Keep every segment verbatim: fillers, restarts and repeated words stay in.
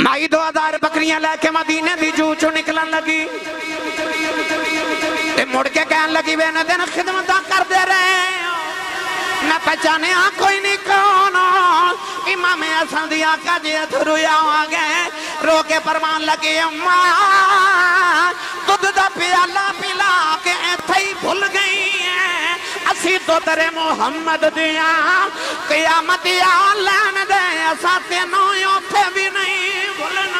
مائی دو ہزار بکریاں لے کے مدینے دی جو چو نکلن لگی تے مڑ کے کہن لگی وے نہ دن خدمتاں کر دے رہے نہ پہچانے ہاں کوئی نہیں کون امام حسن دی آقا جی رویا آگے رو کے فرمان لگی اماں دودھ دا پیالہ پلا کے ایتھے ہی بھول گئی ہیں اسی تو تیرے محمد دیا قیامت یا لین دے ایسا تینوں یوتھے بھی نہیں بھولنا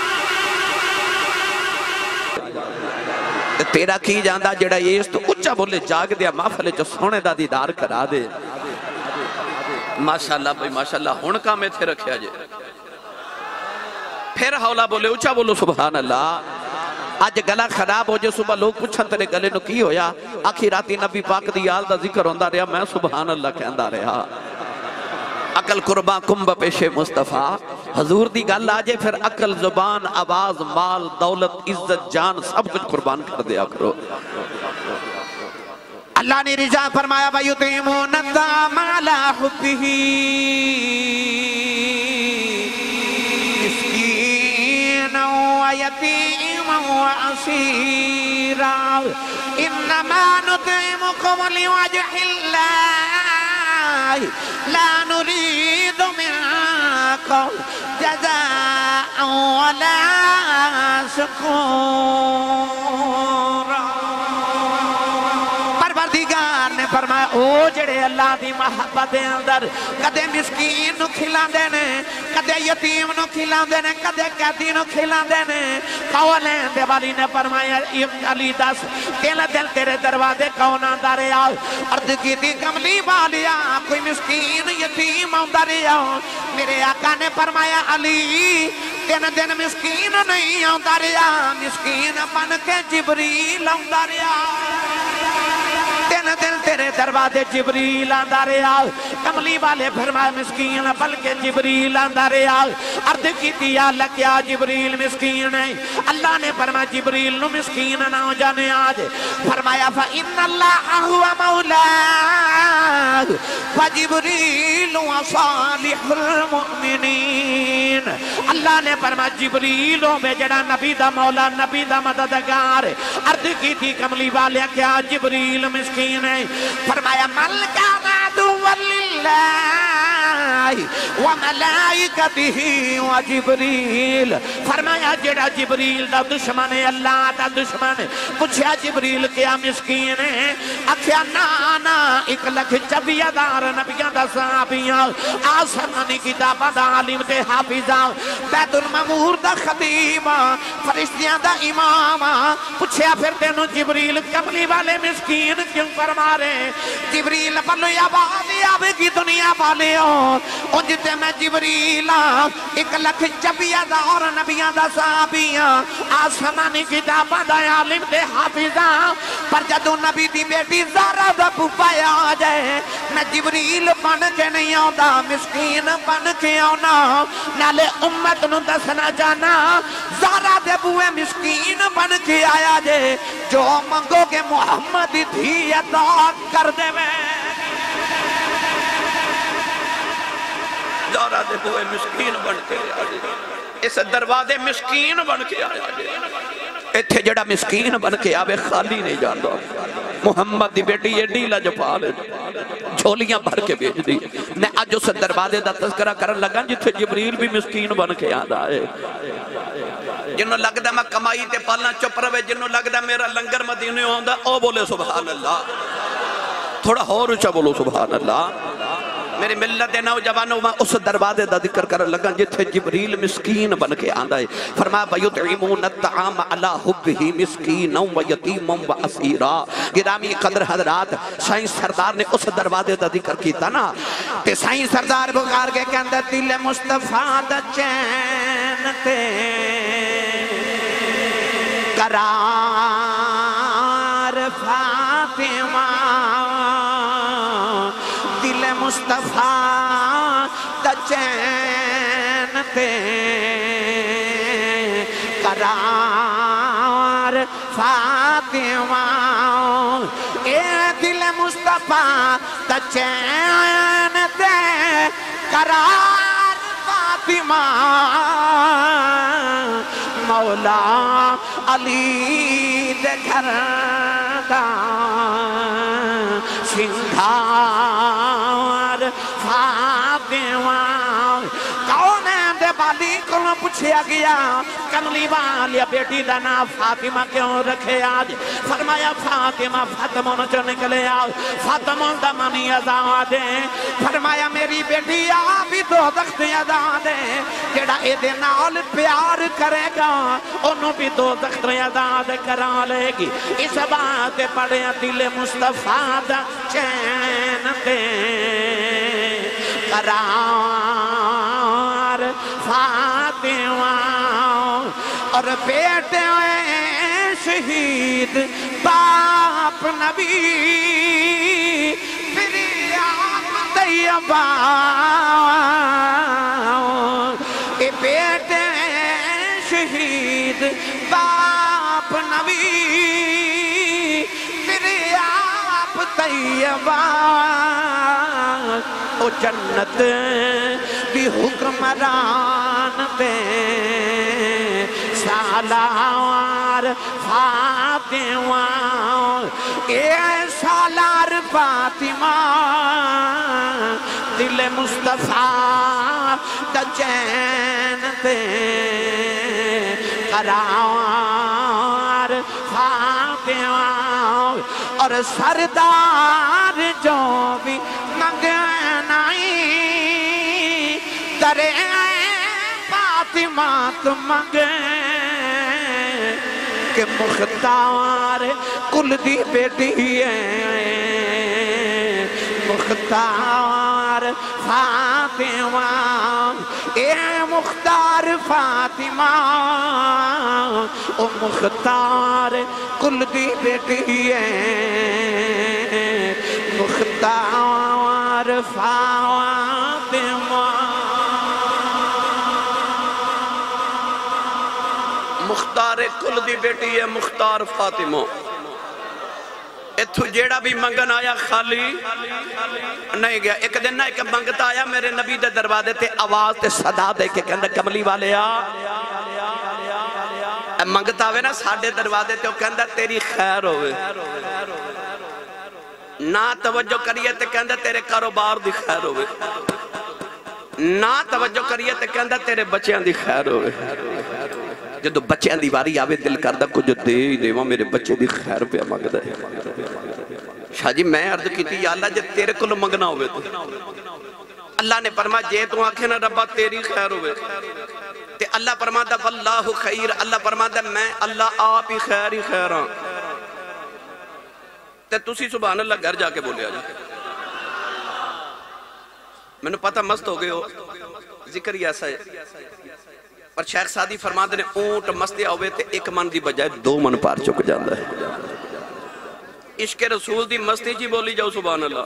تیرا کی جاندہ جڑا یہ اس تو اچھا بولے جاگ دیا محفلے جو سونے دا دیدار کرا دے ماشاءاللہ بھائی ماشاءاللہ ہون کا میں تھے رکھیا جے پھر حولا بولے اچھا بولو سبحان اللہ آج گلہ خراب ہو جو صبح لوگ پوچھن تیرے گلے نو کی ہویا آخراتی نبی پاک دی آل دا ذکر ہوندہ رہا میں سبحان اللہ کہندہ رہا عقل قربان کمب پیش مصطفیٰ حضور دی گل آجے پھر عقل زبان آواز مال دولت عزت جان سب کچھ قربان کر دیا کرو اللہ نے رجا فرمایا وَيُطِعِمُونَ الطَّعَامَ عَلَىٰ حُبِّهِ مِسْكِينًا وَيَتِيمًا وَأَسِيرًا إِنَّمَا نُطْعِمُكُمْ لِوَجْهِ اللَّهِ لَا نُرِيدُ مِنكُمْ جَزَاءً وَلَا شُكُورًا فرمایا او جڑے اللہ دی محبت اندر کدے مسکین نو کھلا دینے کدے یتیم نو کھلا دینے کدے قیدی نو کھلا دینے قولین دے والی نے فرمایا علی دس دل دل تیرے دروازے کون آندہ رہا ارد کی دی کملی والیا کوئی مسکین یتیم آندہ رہا میرے آقا نے فرمایا علی دن دن مسکین نہیں آندہ رہا مسکین بن کے جبریل آندہ رہا دن دل تیرے دروازے جبریل آندہ رہا کملی والے فرمائے مسکین بلکہ جبریل آندہ رہا عرض کی دیا لکیا جبریل مسکین ہے اللہ نے فرمایا جبریل نو مسکین نہ ہو جانے آج فرمایا فَإِنَّ اللَّهَ هُوَ مَوْلَاهُ فَجِبْرِيلُ وَصَالِحُ الْمُؤْمِنِينَ اللہ نے فرمایا جبریل ہو بے جڑا نبی دا مولا نبی دا مددگار عرض کی تھی کملی والے کیا جبریل مسکین ہے فرمایا مَلْ كَانَ عَدُوًّا لِلَّهِ وَمَلَائِكَتِهِ وَجِبْرِيلَ فرمایا جڑا جبریل دا دشمن ہے اللہ دا دشمن پوچھا جبریل کیا مسکین ہے اکھیا نانا ایک لکھ چبیدار نبیان دا صحابیاں آسمانی کتابہ دا عالم تے حافظاں بیت المامور دا خطیبہ فرشتیاں دا امامہ پوچھا پھر تینوں جبریل کملی والے مسکین کیوں فرما رہے جبریل بلو یا بادی آبے کی دنیا والے ہو ان جتے میں جبریل ایک لکھ چبیدار نبیان دا صحابیاں آسمانی کتابہ دا عالم تے حافظاں پر جدو نبی دی بیٹی زارہ دا پوپایا آ جائے میں جبریل بن کے نہیں آؤں مسکین بن کے آؤنا نالے امت نو دسنا جانا زارہ دے بوئے مسکین بن کے آیا جے جو منگو کے محمد تھی عطا کر دے میں زارہ دے بوئے مسکین بن کے آیا جے اس دروازے مسکین بن کے آیا جے ایتھے جڑا مسکین بن کے آوے خالی نہیں جان دو محمد دی بیٹی یہ ڈیلہ جو پالے جھولیاں بھر کے بیچ دی میں آج اس دروازے دا تذکرہ کرن لگا جتھے جبریل بھی مسکین بن کے آدھا ہے جنہوں لگ دا میں کمائی تے پالنا چپ روے جنہوں لگ دا میرا لنگر مدینے ہوندہ او بولے سبحان اللہ تھوڑا ہو رچا بولو سبحان اللہ میرے ملت نوجوانوں میں اس دروازے دا ذکر کر لگا جتھے جبریل مسکین بن کے آندہ ہے فرمایا وَيُطْعِمُونَ الطَّعَامَ عَلَىٰ حُبِّهِ مِسْكِينًا وَيَتِيمًا وَأَسِيرًا گرامی قدر حضرات سائیں سردار نے اس دروازے دا ذکر کیتا نا تے سائیں سردار بخار کے کے اندر دل مصطفیٰ دا چین تے قرار فاطمہ مصطفیٰ دا چین تے قرار فاطمہ اے دل مصطفیٰ دا چین تے قرار فاطمہ مولا علی دے گھر دا سنگھار فاطمہ کون ہے دے بالی کو پوچھیا گیا کملی والی بیٹی دا نام فاطمہ کیوں رکھے آج فرمایا فاطمہ فاطمہ نہ چو نکلے آج فاطمہ دا منی آزاد ہے فرمایا میری بیٹی آبی دو دخت آزاد ہے جڑا اے دے نال پیار کرے گا انہوں بھی دو دخت آزاد کرا لے گی اس بات پڑھے دل مصطفیٰ دا چین دے قرار فاطمہ اور بیٹے شہید باپ نبی پھر آپ طیبہ اے بیٹے شہید باپ نبی پھر آپ طیبہ او جنت بھی حکمران دے سالار فاطمہ اے سالار فاطمہ دل مصطفیٰ دا چین دے قرار فاطمہ اور سردار جو بھی منگنائی درے فاطمہ تو منگے کہ مختار کل دی بیٹی ہے مختار فاطمہ اے مختار فاطمہ او مختار کل دی بیٹی ہے مختار فاطمہ مختار کل دی بیٹی ہے مختار فاطمہ اتھو جیڑا بھی منگن آیا خالی نہیں گیا ایک دن نہ ایک منگتا آیا میرے نبی دے دروازے تے آواز تے صدا دے کے کہندہ کملی والے آ منگتا ہوئے نا ساڑھے دروازے تے وہ کہندہ تیری خیر ہوئے نہ توجہ کریے تے کہندہ تیرے کاروبار دی خیر ہوئے نہ توجہ کریے تے کہندہ تیرے بچیاں دی خیر ہوئے جدو بچے دی واری آوے دل کردہ کچھ دے ہی دے وہاں میرے بچے دی خیر پہ مانگدہ ہے شاہ جی میں عرض کی تھی یا اللہ جب تیرے کو منگنا ہوئے تو اللہ نے فرمایا جے تو آنکھیں نا ربا تیری خیر ہوئے تے اللہ فرماتا واللہ خیر اللہ فرماتا میں اللہ آپ ہی خیر ہی خیر ہاں تے تسی سبحان اللہ گھر جا کے بولے آجا میں نے پتا مست ہو گئے ہو ذکر ہی ایسا ہے اور شیخ سادی فرماتے نے اونٹ مستے ہوئے تے ایک من دی بجائے دو من پار چک جاندہ ہے عشق رسول دی مستی جی بولی جاؤ سبحان اللہ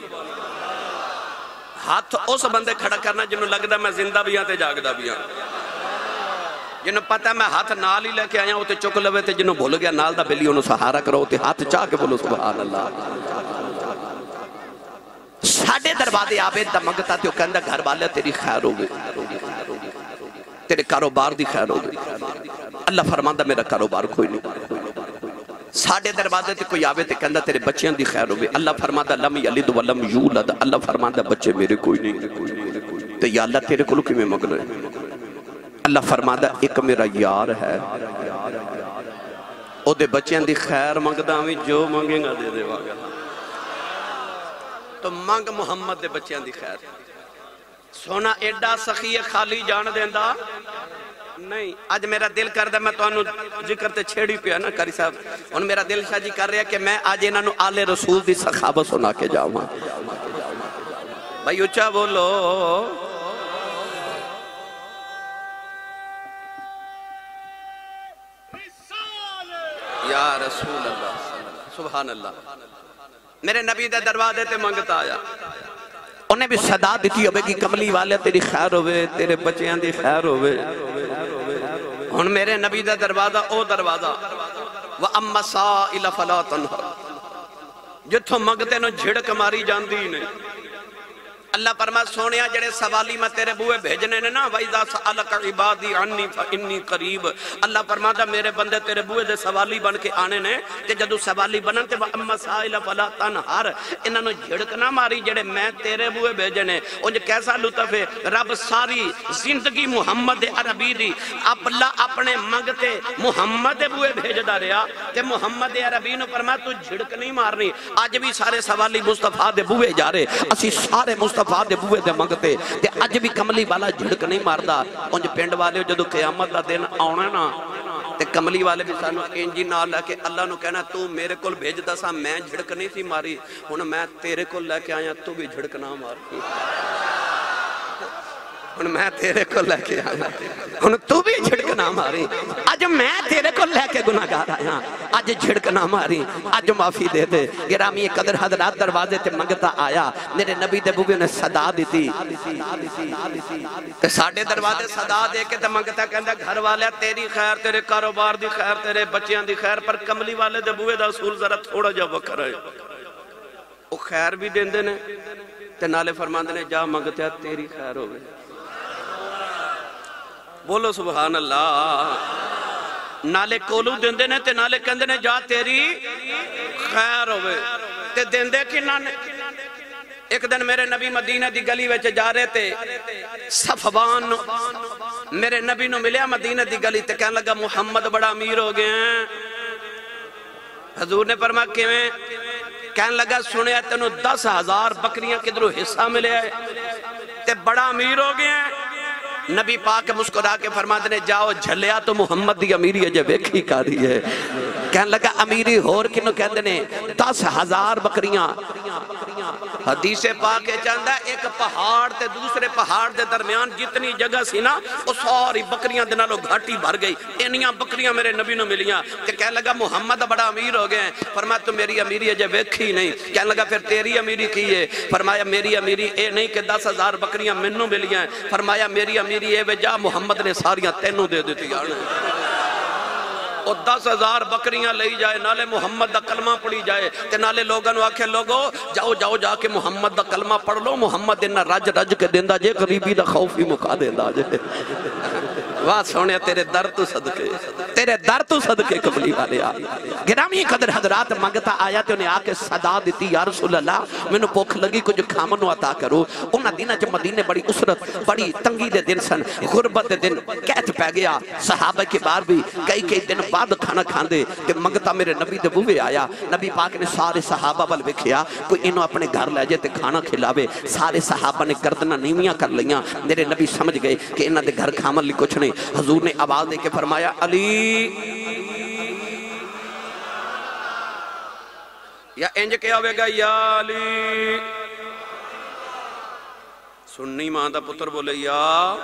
ہاتھ اس بندے کھڑا کرنا جنہوں لگتا میں زندہ بھی ہاں تے جاگدہ بھی ہاں جنہوں پتہ ہے میں ہاتھ نال ہی لے کے آیا ہوں تے چک لوے تے جنہوں بھول گیا نال دا بلی انہوں سہارا کرو تے ہاتھ چاہ کے بولو سبحان اللہ ساڑھے دروازے آبے دمگتا تے وہ کہندہ گھر والے تیری خیر ہو گئی تیرے کاروبار دی خیر ہو گئی اللہ فرماندہ میرا کاروبار کوئی نہیں ساڑھے دروازے تے کوئی آوے تے کہندہ تیرے بچیاں دی خیر ہو گئی اللہ فرماندہ لم یلد ولم یولد اللہ فرماندہ بچے میرے کوئی نہیں تو یا اللہ تیرے کلو کی میں مگنے اللہ فرماندہ ایک میرا یار ہے او دے بچیاں دی خیر مانگدہ ہمیں جو مانگیں گا دے دے واگا تو مانگ محمد دے بچیاں دی خیر سونا ایڈا سخی خالی جان دیندہ نہیں آج میرا دل کردہ میں تو انہوں ذکر تے چھیڑی پیا نا کاری صاحب ان میرا دل شاہ جی کر رہا ہے کہ میں آج انہوں آل رسول دی سخابت سنا کے جاؤں بھائی اچھا بولو یا رسول اللہ سبحان اللہ میرے نبی دے دروازے تے منگتا آیا انہیں بھی صدا دیتی ہوئے کہ کملی والے تیری خیر ہوئے تیرے بچیاں دی خیر ہوئے ان میرے نبی دا دروازہ او دروازہ وَأَمَّ سَائِلَ فَلَا تَنْهَرْ جتھوں منگتے نو جھڑک ماری جاندی نہیں اللہ فرمایا سونیا جڑے سوالی میں تیرے بوئے بھیجنے نے نا وَإِذَا سَأَلَكَ عِبَادِي عَنِّي فَإِنِّي قَرِيبٌ اللہ فرماتا میرے بندے تیرے بوئے دے سوالی بن کے آنے نے کہ جدو سوالی بنن تے وَأَمَّا سَائِلَ فَلَا تَنْهَرْ انہاں نو جھڑک نہ ماری جڑے میں تیرے بوئے بھیجنے انج کیسا لطف ہے رب ساری زندگی محمد عربی دی اللہ اپنے منگتے محمد بوئے بھیجدا رہا تے محمد عربی نو فرمایا تو جھڑک نہیں مارنی اج بھی سارے سوالی مصطفیٰ دے بوئے جا رہے اسی سارے مصطفیٰ دے بوئے دے منگتے تے اج بھی کملی والا جھڑک نہیں ماردا انج پنڈ والے جدو قیامت دا دن آنا نا تے کملی والے بھی سانو انجی نال لے کے اللہ نو کہنا تو میرے کول بھیجدا سا میں جھڑک نہیں سی ماری ہن میں تیرے کول لے کے آیا تو بھی جھڑک نہ مار ہن میں تیرے کو لے کے آیا ہن تو بھی جھڑک نہ ماری اج میں تیرے کو لے کے گناہگار آیا اج جھڑک نہ ماری اج معافی دے دے گرامی قدر حضرات دروازے تے منگتا آیا میرے نبی دے بوبے نے صدا دیتی تے ساڈے دروازے صدا دے کے تے منگتا کہندا گھر والے تیری خیر تیرے کاروبار دی خیر تیرے بچیاں دی خیر پر کملی والے دے بوئے دا اصول ذرا تھوڑا جا وکھرا ہے او خیر بھی دیندے نے تے نالے فرماندے نے جا منگتا تیری خیر ہوے بولو سبحان اللہ نالے کولو دیندے نے تے نالے کہندے نے جا تیری خیر ہوئے تے دیندے کنہ نے ایک دن میرے نبی مدینہ دی گلی وچ جا رہے تے صفوان میرے نبی نو ملیا مدینہ دی گلی تے کہنے لگا محمد بڑا امیر ہو گئے ہیں حضور نے فرمایا کیویں کہنے لگا سنیا تینوں دس ہزار بکریاں کدھروں حصہ ملے ہے تے بڑا امیر ہو گئے ہیں نبی پاک مسکرا کے فرماتے نے جاؤ جھلیا تو محمد دی امیری ہے جو ویکھی کاری ہے کہنے لگا امیری ہور کنو کہندے نے دس ہزار بکریاں حدیث پاک چاہتا ہے ایک پہاڑ تے دوسرے پہاڑ دے درمیان جتنی جگہ سی نا وہ ساری بکریاں دے نالوں گھاٹی بھر گئی انیاں بکریاں میرے نبی نو ملیاں کہ کہنے لگا محمد بڑا امیر ہو گئے ہیں فرمایا تو میری امیری ہے جو ویکھی نہیں کہنے لگا پھر تیری امیری کی ہے فرمایا میری امیری اے نہیں کہ دس ہزار بکریاں منوں ملیاں ہیں فرمایا میری امیری اے وجہ محمد نے ساریاں تینوں دے دیتی آنے اور دس ہزار بکریاں لئی جائے نالے محمد دا کلمہ پڑھی جائے تے نالے لوگاں نو آکھے لوگو جاؤ جاؤ جا کے محمد دا کلمہ پڑھ لو محمد انہا رج رج کے دیندہ جے غریبی دا خوفی مکا دیندہ جے واہ سونے تیرے در تو صدقے تیرے در تو صدقے قبلی والے آ گرامی قدر حضرات منگتا آیا تے انہیں آکے صدا دیتی یا رسول اللہ میں نے پوکھ لگی کچھ کھامنو عطا کرو انہا دینہ جب مدینے بڑی اسرت بڑی تنگی دے دن سن غربت دے دن کہت پہ گیا صحابہ کے بار بھی کئی کئی دن بعد کھانا کھان دے کہ منگتا میرے نبی دے بوے آیا نبی پاک نے سارے صحابہ بل بکھیا کوئی انہوں اپنے گھر لے جے تے کھانا کھلاوے سارے صحابہ نے گردنہ نیمیاں کر لیاں میرے نبی سمجھ گئے کہ انہوں دے گھر کھامن لی کچھ نہیں حضور نے آواز دے کے فرمایا علی یا انج کیا ہوئے گا یا علی سننی ماں دا پتر بولے یا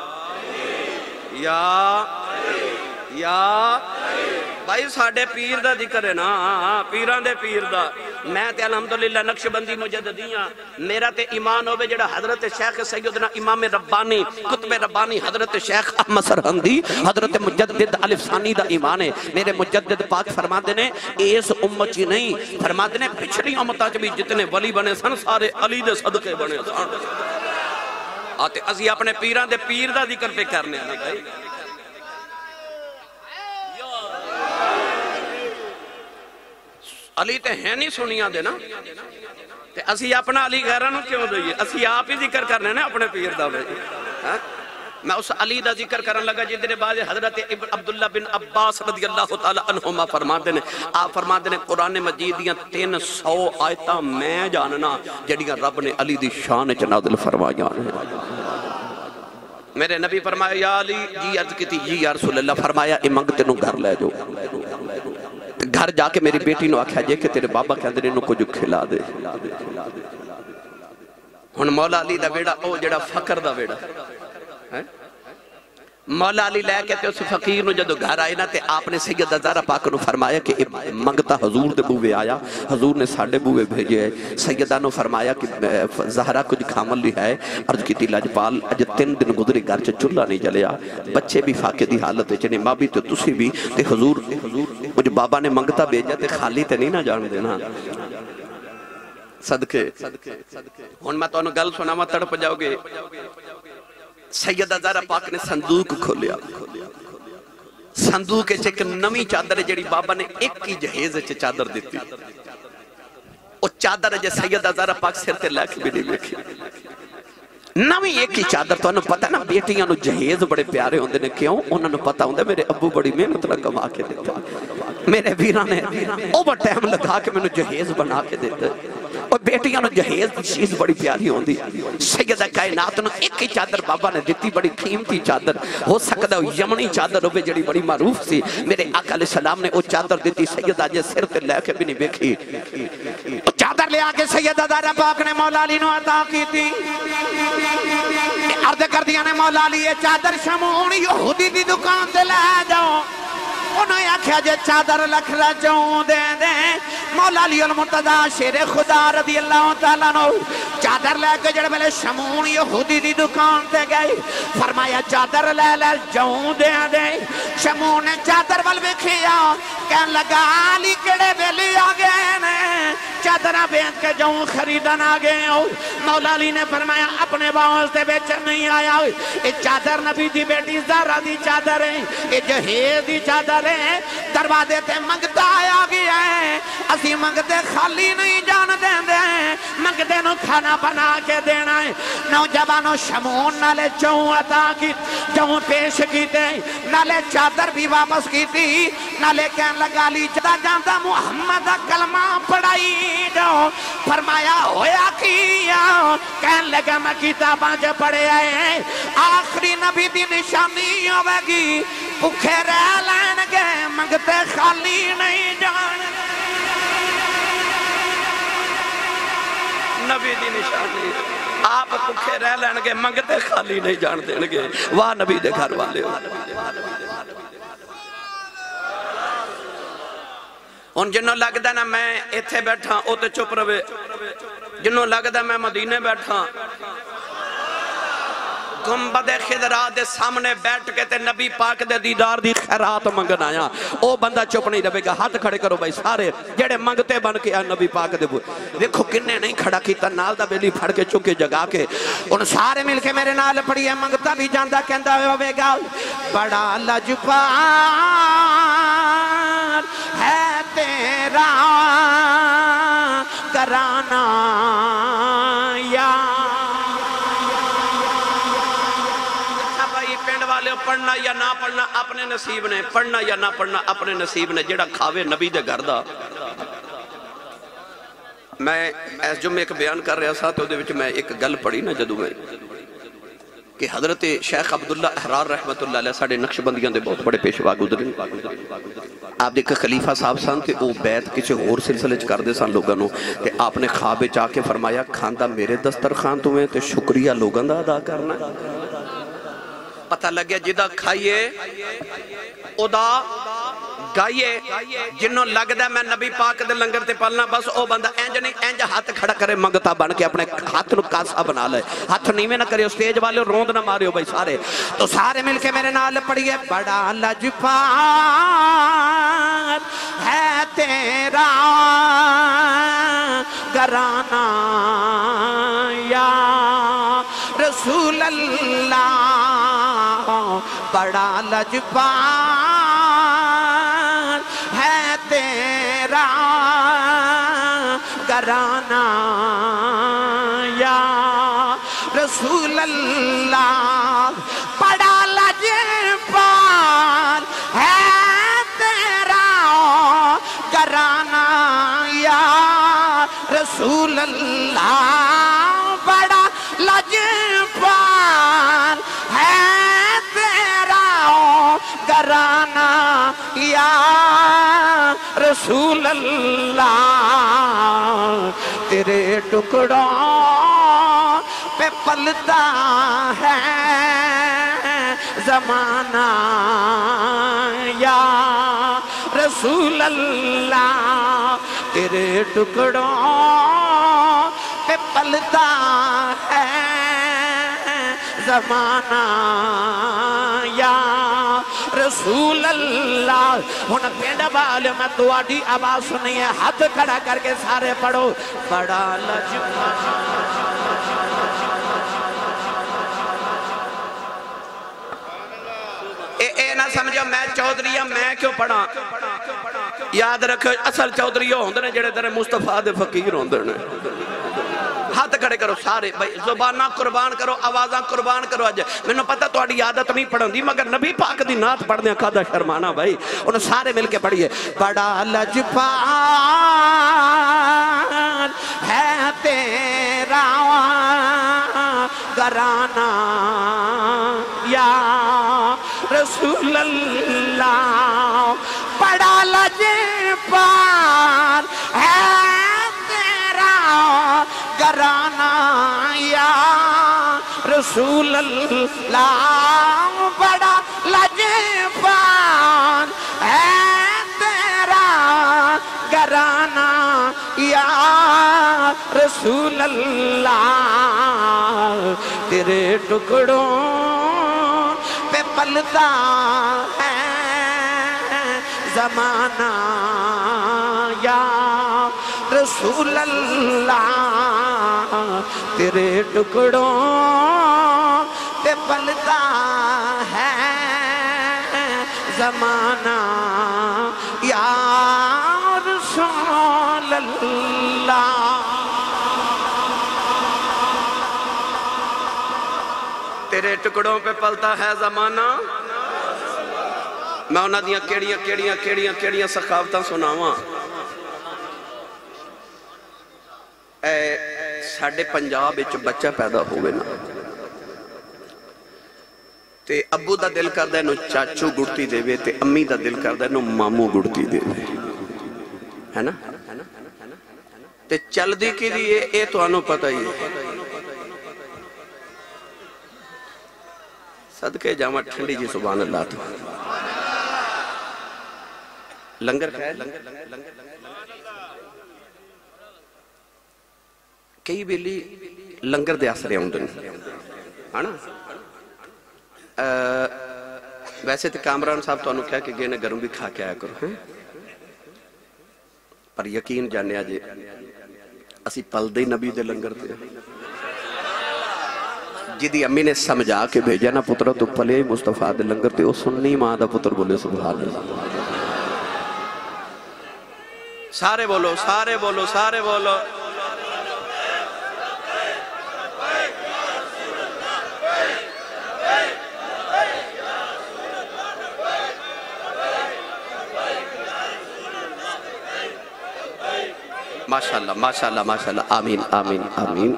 یا یا بھائی ساڑھے پیر دا ذکر ہے نا پیران دے پیر دا میں تے الحمدللہ نقش بندی مجددیاں میرا تے ایمان ہوئے جڑا حضرت شیخ سیدنا امام ربانی کتب ربانی حضرت شیخ احمد سرہندی حضرت مجدد الف ثانی دا ایمان ہے میرے مجدد پاک فرماتے نے ایس امت چی نہیں فرماتے نے پچھلی امتہ چ بھی جتنے ولی بنے سن سارے علی دے صدقے بنے سن آتے ازی اپنے پیران دے پیر دا ذکر پہ کرنے آنے بھائی علی تے ہیں نہیں سنیاں دے نا تے اسی اپنا علی غیرانو کیوں دئیے اسی آپ ہی ذکر کرنے نا اپنے پیر دا بھائی میں اس علی دا ذکر کرن لگا جن بعد حضرت عبداللہ بن عباس رضی اللہ تعالی عنہما فرماتے ہیں آپ فرماتے ہیں قرآن مجید دیاں تین سو آیتاں میں جاننا جڑیاں رب نے علی دی شان چ نازل فرمایا میرے نبی فرمایا یا علی جی عرض کی تھی جی یا رسول اللہ فرمایا اے منگتے نو گھر لے جو گھر جا کے میری بیٹی نو آکھا جے کہ تیرے بابا کے اندر انہوں کو جو کھلا دے ہن مولا علی دا بیڑا او جڑا فقر دا بیڑا مولا علی لے کے تے اس فقیر نو جدو گھر آئے نا تے آپ نے سیدہ زہرا پاک نو فرمایا کہ منگتا حضور دے بوے آیا حضور نے ساڑھے بوے بھیجے ہے سیدہ نو فرمایا کہ زہرا کچھ کھامن لی ہے عرض کی تھی لاجپال اج تین دن گزرے گھر چے چلہ نہیں جلیا بچے بھی فاقے دی حالت ہے چنے ماں بھی تو تسی بھی تے حضور مجھ بابا نے منگتا بھیجا تے خالی تے نہیں نہ جان دینا صدقے ہن میں تانوں گل سناواں تڑپ جاؤ گے سیدہ زہرا پاک نے صندوق کھولیا صندوق وچ ایک نویں چادر جڑی بابا نے ایک ہی جہیز وچ چادر دتی او چادر جے سیدہ زہرا پاک سر تے لے کے بھی نہیں ویکھی نویں ایک ہی چادر تو انہوں پتہ نا بیٹیاں نو جہیز بڑے پیارے ہوندے نے کیوں انہوں پتہ ہوندے میرے ابو بڑی محنت نہ کما کے دیتا میرے ویراں نے اوور ٹائم لگا کے مینوں جہیز بنا کے دیتا اور بیٹیاں نو جہیز چیز بڑی پیاری ہوندی سیدہ کائنات نو ایک ہی چادر بابا نے دیتی بڑی قیمتی چادر ہو سکتا ہے یمنی چادر ہوئے جڑی بڑی معروف سی میرے آقا علیہ السلام نے وہ چادر دیتی سیدہ جے سر تے لے کے بھی نہیں بیکھی چادر لے آکے سیدہ زہرا پاک نے مولا علی نو عطا کی تھی عرض کر دیا نے مولا علی یہ چادر شمون یہودی دی دکان دے لے جاؤ انہوں آکھیا جے چادر لکھ رجوں دے دے مولا علی المرتضی شیر خدا رضی اللہ تعالیٰ نو چادر لے کے جڑے ملے شمون یہودی دی دکان دے گئے فرمایا چادر لے لے جوں دے دے شمون نے چادر وال ویکھیا کہن لگا علی کڑے ویلے آ گئے نے چادرہ بیچ کے جوں خریدن آ گئے ہو مولا علی نے فرمایا اپنے باول سے بیچن نہیں آیا یہ چادر نبی دی بیٹی زہرا دی چادر ہے یہ جہیز دی چادر ہے دروازے تے منگتا آیا گیا ہے اسی منگتے خالی نہیں جان دیں دے منگتے نو کھانا بنا کے دینا ہے نوجوانوں شمون نالے چون عطا کی چون پیش کی تے نالے چادر بھی واپس کی تھی نالے کہن لگا لی جدا جاندہ محمد کلمہ پڑھائی جو فرمایا ہویا کیا کہن لگا میں کتاباں جو پڑھے آئے آخری نبی دی نشانی ہوئے گی بکھے رہ لین گے منگتے خالی نہیں جان نبی دی نشانی آپ بکھے رہ لین گے منگتے خالی نہیں جان دین گے واہ نبی دے گھر والے ہو ان جنہوں لگتا نا میں ایتھے بیٹھا او تے چپ روے جنہوں لگتا میں مدینے بیٹھا گنبد خضرا دے سامنے بیٹھ کے تے نبی پاک دے دیدار دی خیرات منگن آیا او بندہ چپ نہیں رہے گا ہاتھ کھڑے کرو بھائی سارے جڑے منگتے بن کے آئے نبی پاک دے دیکھو کنے نہیں کھڑا کیتا نال دا بیلی پھڑ کے چکے جگا کے ان سارے مل کے میرے نال پڑی ہے منگتا بھی جاندہ کہندہ ہوئے گا بڑا لجپار ہے تیرا کرانا یا پڑھنا یا نہ پڑھنا اپنے نصیب نے پڑھنا یا نہ پڑھنا اپنے نصیب نے جڑا کھاوے نبی دے گھردہ میں ایس جمعے ایک بیان کر رہا سا تو دے وچ میں ایک گل پڑھی نا جدو میں کہ حضرت شیخ عبداللہ احرار رحمت اللہ علیہ ساڑھے نقش بندیاں دے بہت بڑے پیشوا گزرے آپ دیکھ خلیفہ صاحب سان کہ وہ بیعت کسی اور سلسلے چ کر دے سان لوگاں نو تے آپ نے خواب چاہ کے فرمایا کھاندہ میرے دسترخوان تمہیں تے شکریہ لوگاں دا ادا کرنا پتہ لگیا جدہ کھائیے ادا گائیے جنہوں لگ دے میں نبی پاک دے لنگر تے پالنا بس او بندہ اینج نہیں اینج ہاتھ کھڑا کرے منگتا بن کے اپنے ہاتھ نو کاسا بنا لے ہاتھ نیمے نہ کرے اسٹیج والے روند نہ مارے ہو بھائی سارے تو سارے مل کے میرے نال پڑھیے بڑا لجپار ہے تیرا گرانا یا رسول اللہ بڑا لجپار ہے تیرا گرانا یا رسول اللہ بڑا لجپار ہے تیرا گرانا یا رسول اللہ بڑا لجپار ہے گرانا یا رسول اللہ تیرے ٹکڑوں پہ پلتا ہے زمانہ یا رسول اللہ تیرے ٹکڑوں پہ پلتا ہے زمانہ یا رسول اللہ. ہن پنڈ وال میں تواڈی آواز سنی ہے، ہاتھ کھڑا کر کے سارے پڑھو. بڑا لجپال اے اے نہ سمجھو میں چودھری ہوں میں کیوں پڑھا. یاد رکھو اصل چودھری ہوندے نے جڑے تیرے مصطفیٰ دے فقیر ہوندے نے. ہاتھ کھڑے کرو سارے بھائی، زبانہ قربان کرو، آوازاں قربان کرو. اج میں نے پتہ تہاڈی عادت نہیں پڑھن دی، مگر نبی پاک دی نعت پڑھ دیاں کھادا شرمانا بھائی. انہوں سارے مل کے پڑھیے. بڑا لجپال ہے تیرا گھرانہ یا رسول اللہ. بڑا لجپال ہے تیرا گھرانہ یا رسول اللہ. بڑا لجپال ہے تیرا گھرانہ یا رسول اللہ. تیرے ٹکڑوں پہ پلتا ہے زمانہ یا رسول اللہ. تیرے ٹکڑوں پہ پلتا ہے زمانہ یا رسول اللہ. تیرے ٹکڑوں پہ پلتا ہے زمانہ. میں انہاں دیاں کیڑیاں کیڑیاں کیڑیاں کیڑیاں سخاوتاں سناواں. اے ساڈے پنجاب وچ بچہ پیدا ہوئے نا تے ابو دا دل کردا ہے نو چاچو گڑتی دے وے تے امی دا دل کردا ہے نو مامو گڑتی دے وے، ہے نا. تے چل دی کی دی اے تو آنو پتہ ہی ہے. صدقے جامع ٹھنڈی جی سبحان اللہ تو لنگر خیر کئی بیلی لنگر دے آسرے ہوندن ہے نا. ویسے تے کامران صاحب تو انہوں کہا کہ گینے گرم بھی کھا کے آیا کرو ہیں، پر یقین جانے آجے اسی پل دے نبی دے لنگر دے. جدی امی نے سمجھا کے بھیجا نا پترہ تو پلے مصطفیٰ دے لنگر تے وہ سننی ماں دا پتر بولے سبحان اللہ. سارے بولو سارے بولو سارے بولو. ماشاءاللہ ماشاءاللہ ماشاءاللہ آمین آمین آمین.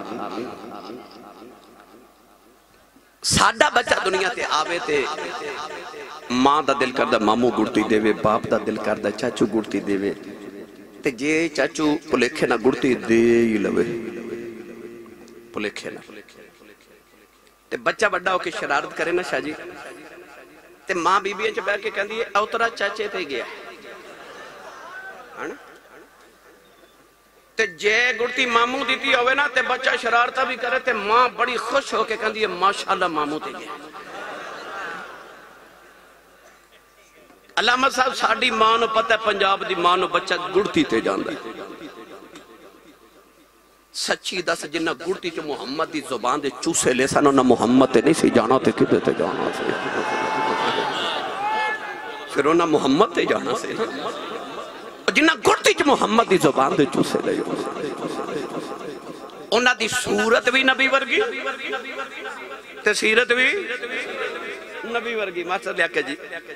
ساڈا بچہ دنیا تے آوے تے ماں دا دل کردہ مامو گڑتی دے وے، باپ دا دل کردہ چاچو گڑتی دے وے. تے جے چاچو پلیکھے نہ گڑتی دے ہی لوے پلیکھے نہ. تے بچہ بڑا ہو کے شرارت کرے نا شاہ جی تے ماں بی بی اچھ بیٹھ کے کہندی ہے اوترا چاچے تے گیا ہے نا. تے جے گڑتی مامو دیتی ہوئے نا تے بچہ شرارتہ بھی کرے تے ماں بڑی خوش ہو کے کہندی ہے ماشاءاللہ مامو تے گیا. علامہ صاحب ساڑی ماں نو پتہ ہے پنجاب دی ماں نو بچہ گڑتی تے جاندہ ہے. سچی دس جنہ گڑتی چو محمد دی زبان دے چوسے لے سانو نہ محمد تے نہیں سی جانا تے کدے تے جانا سے پھر انہا محمد تے جانا سے جنہ گڑتی چو محمد دی زبان دے چوسے لے انہا دی صورت بھی نبی ورگی تے سیرت بھی نبی ورگی. ماسٹر لیا کہ جی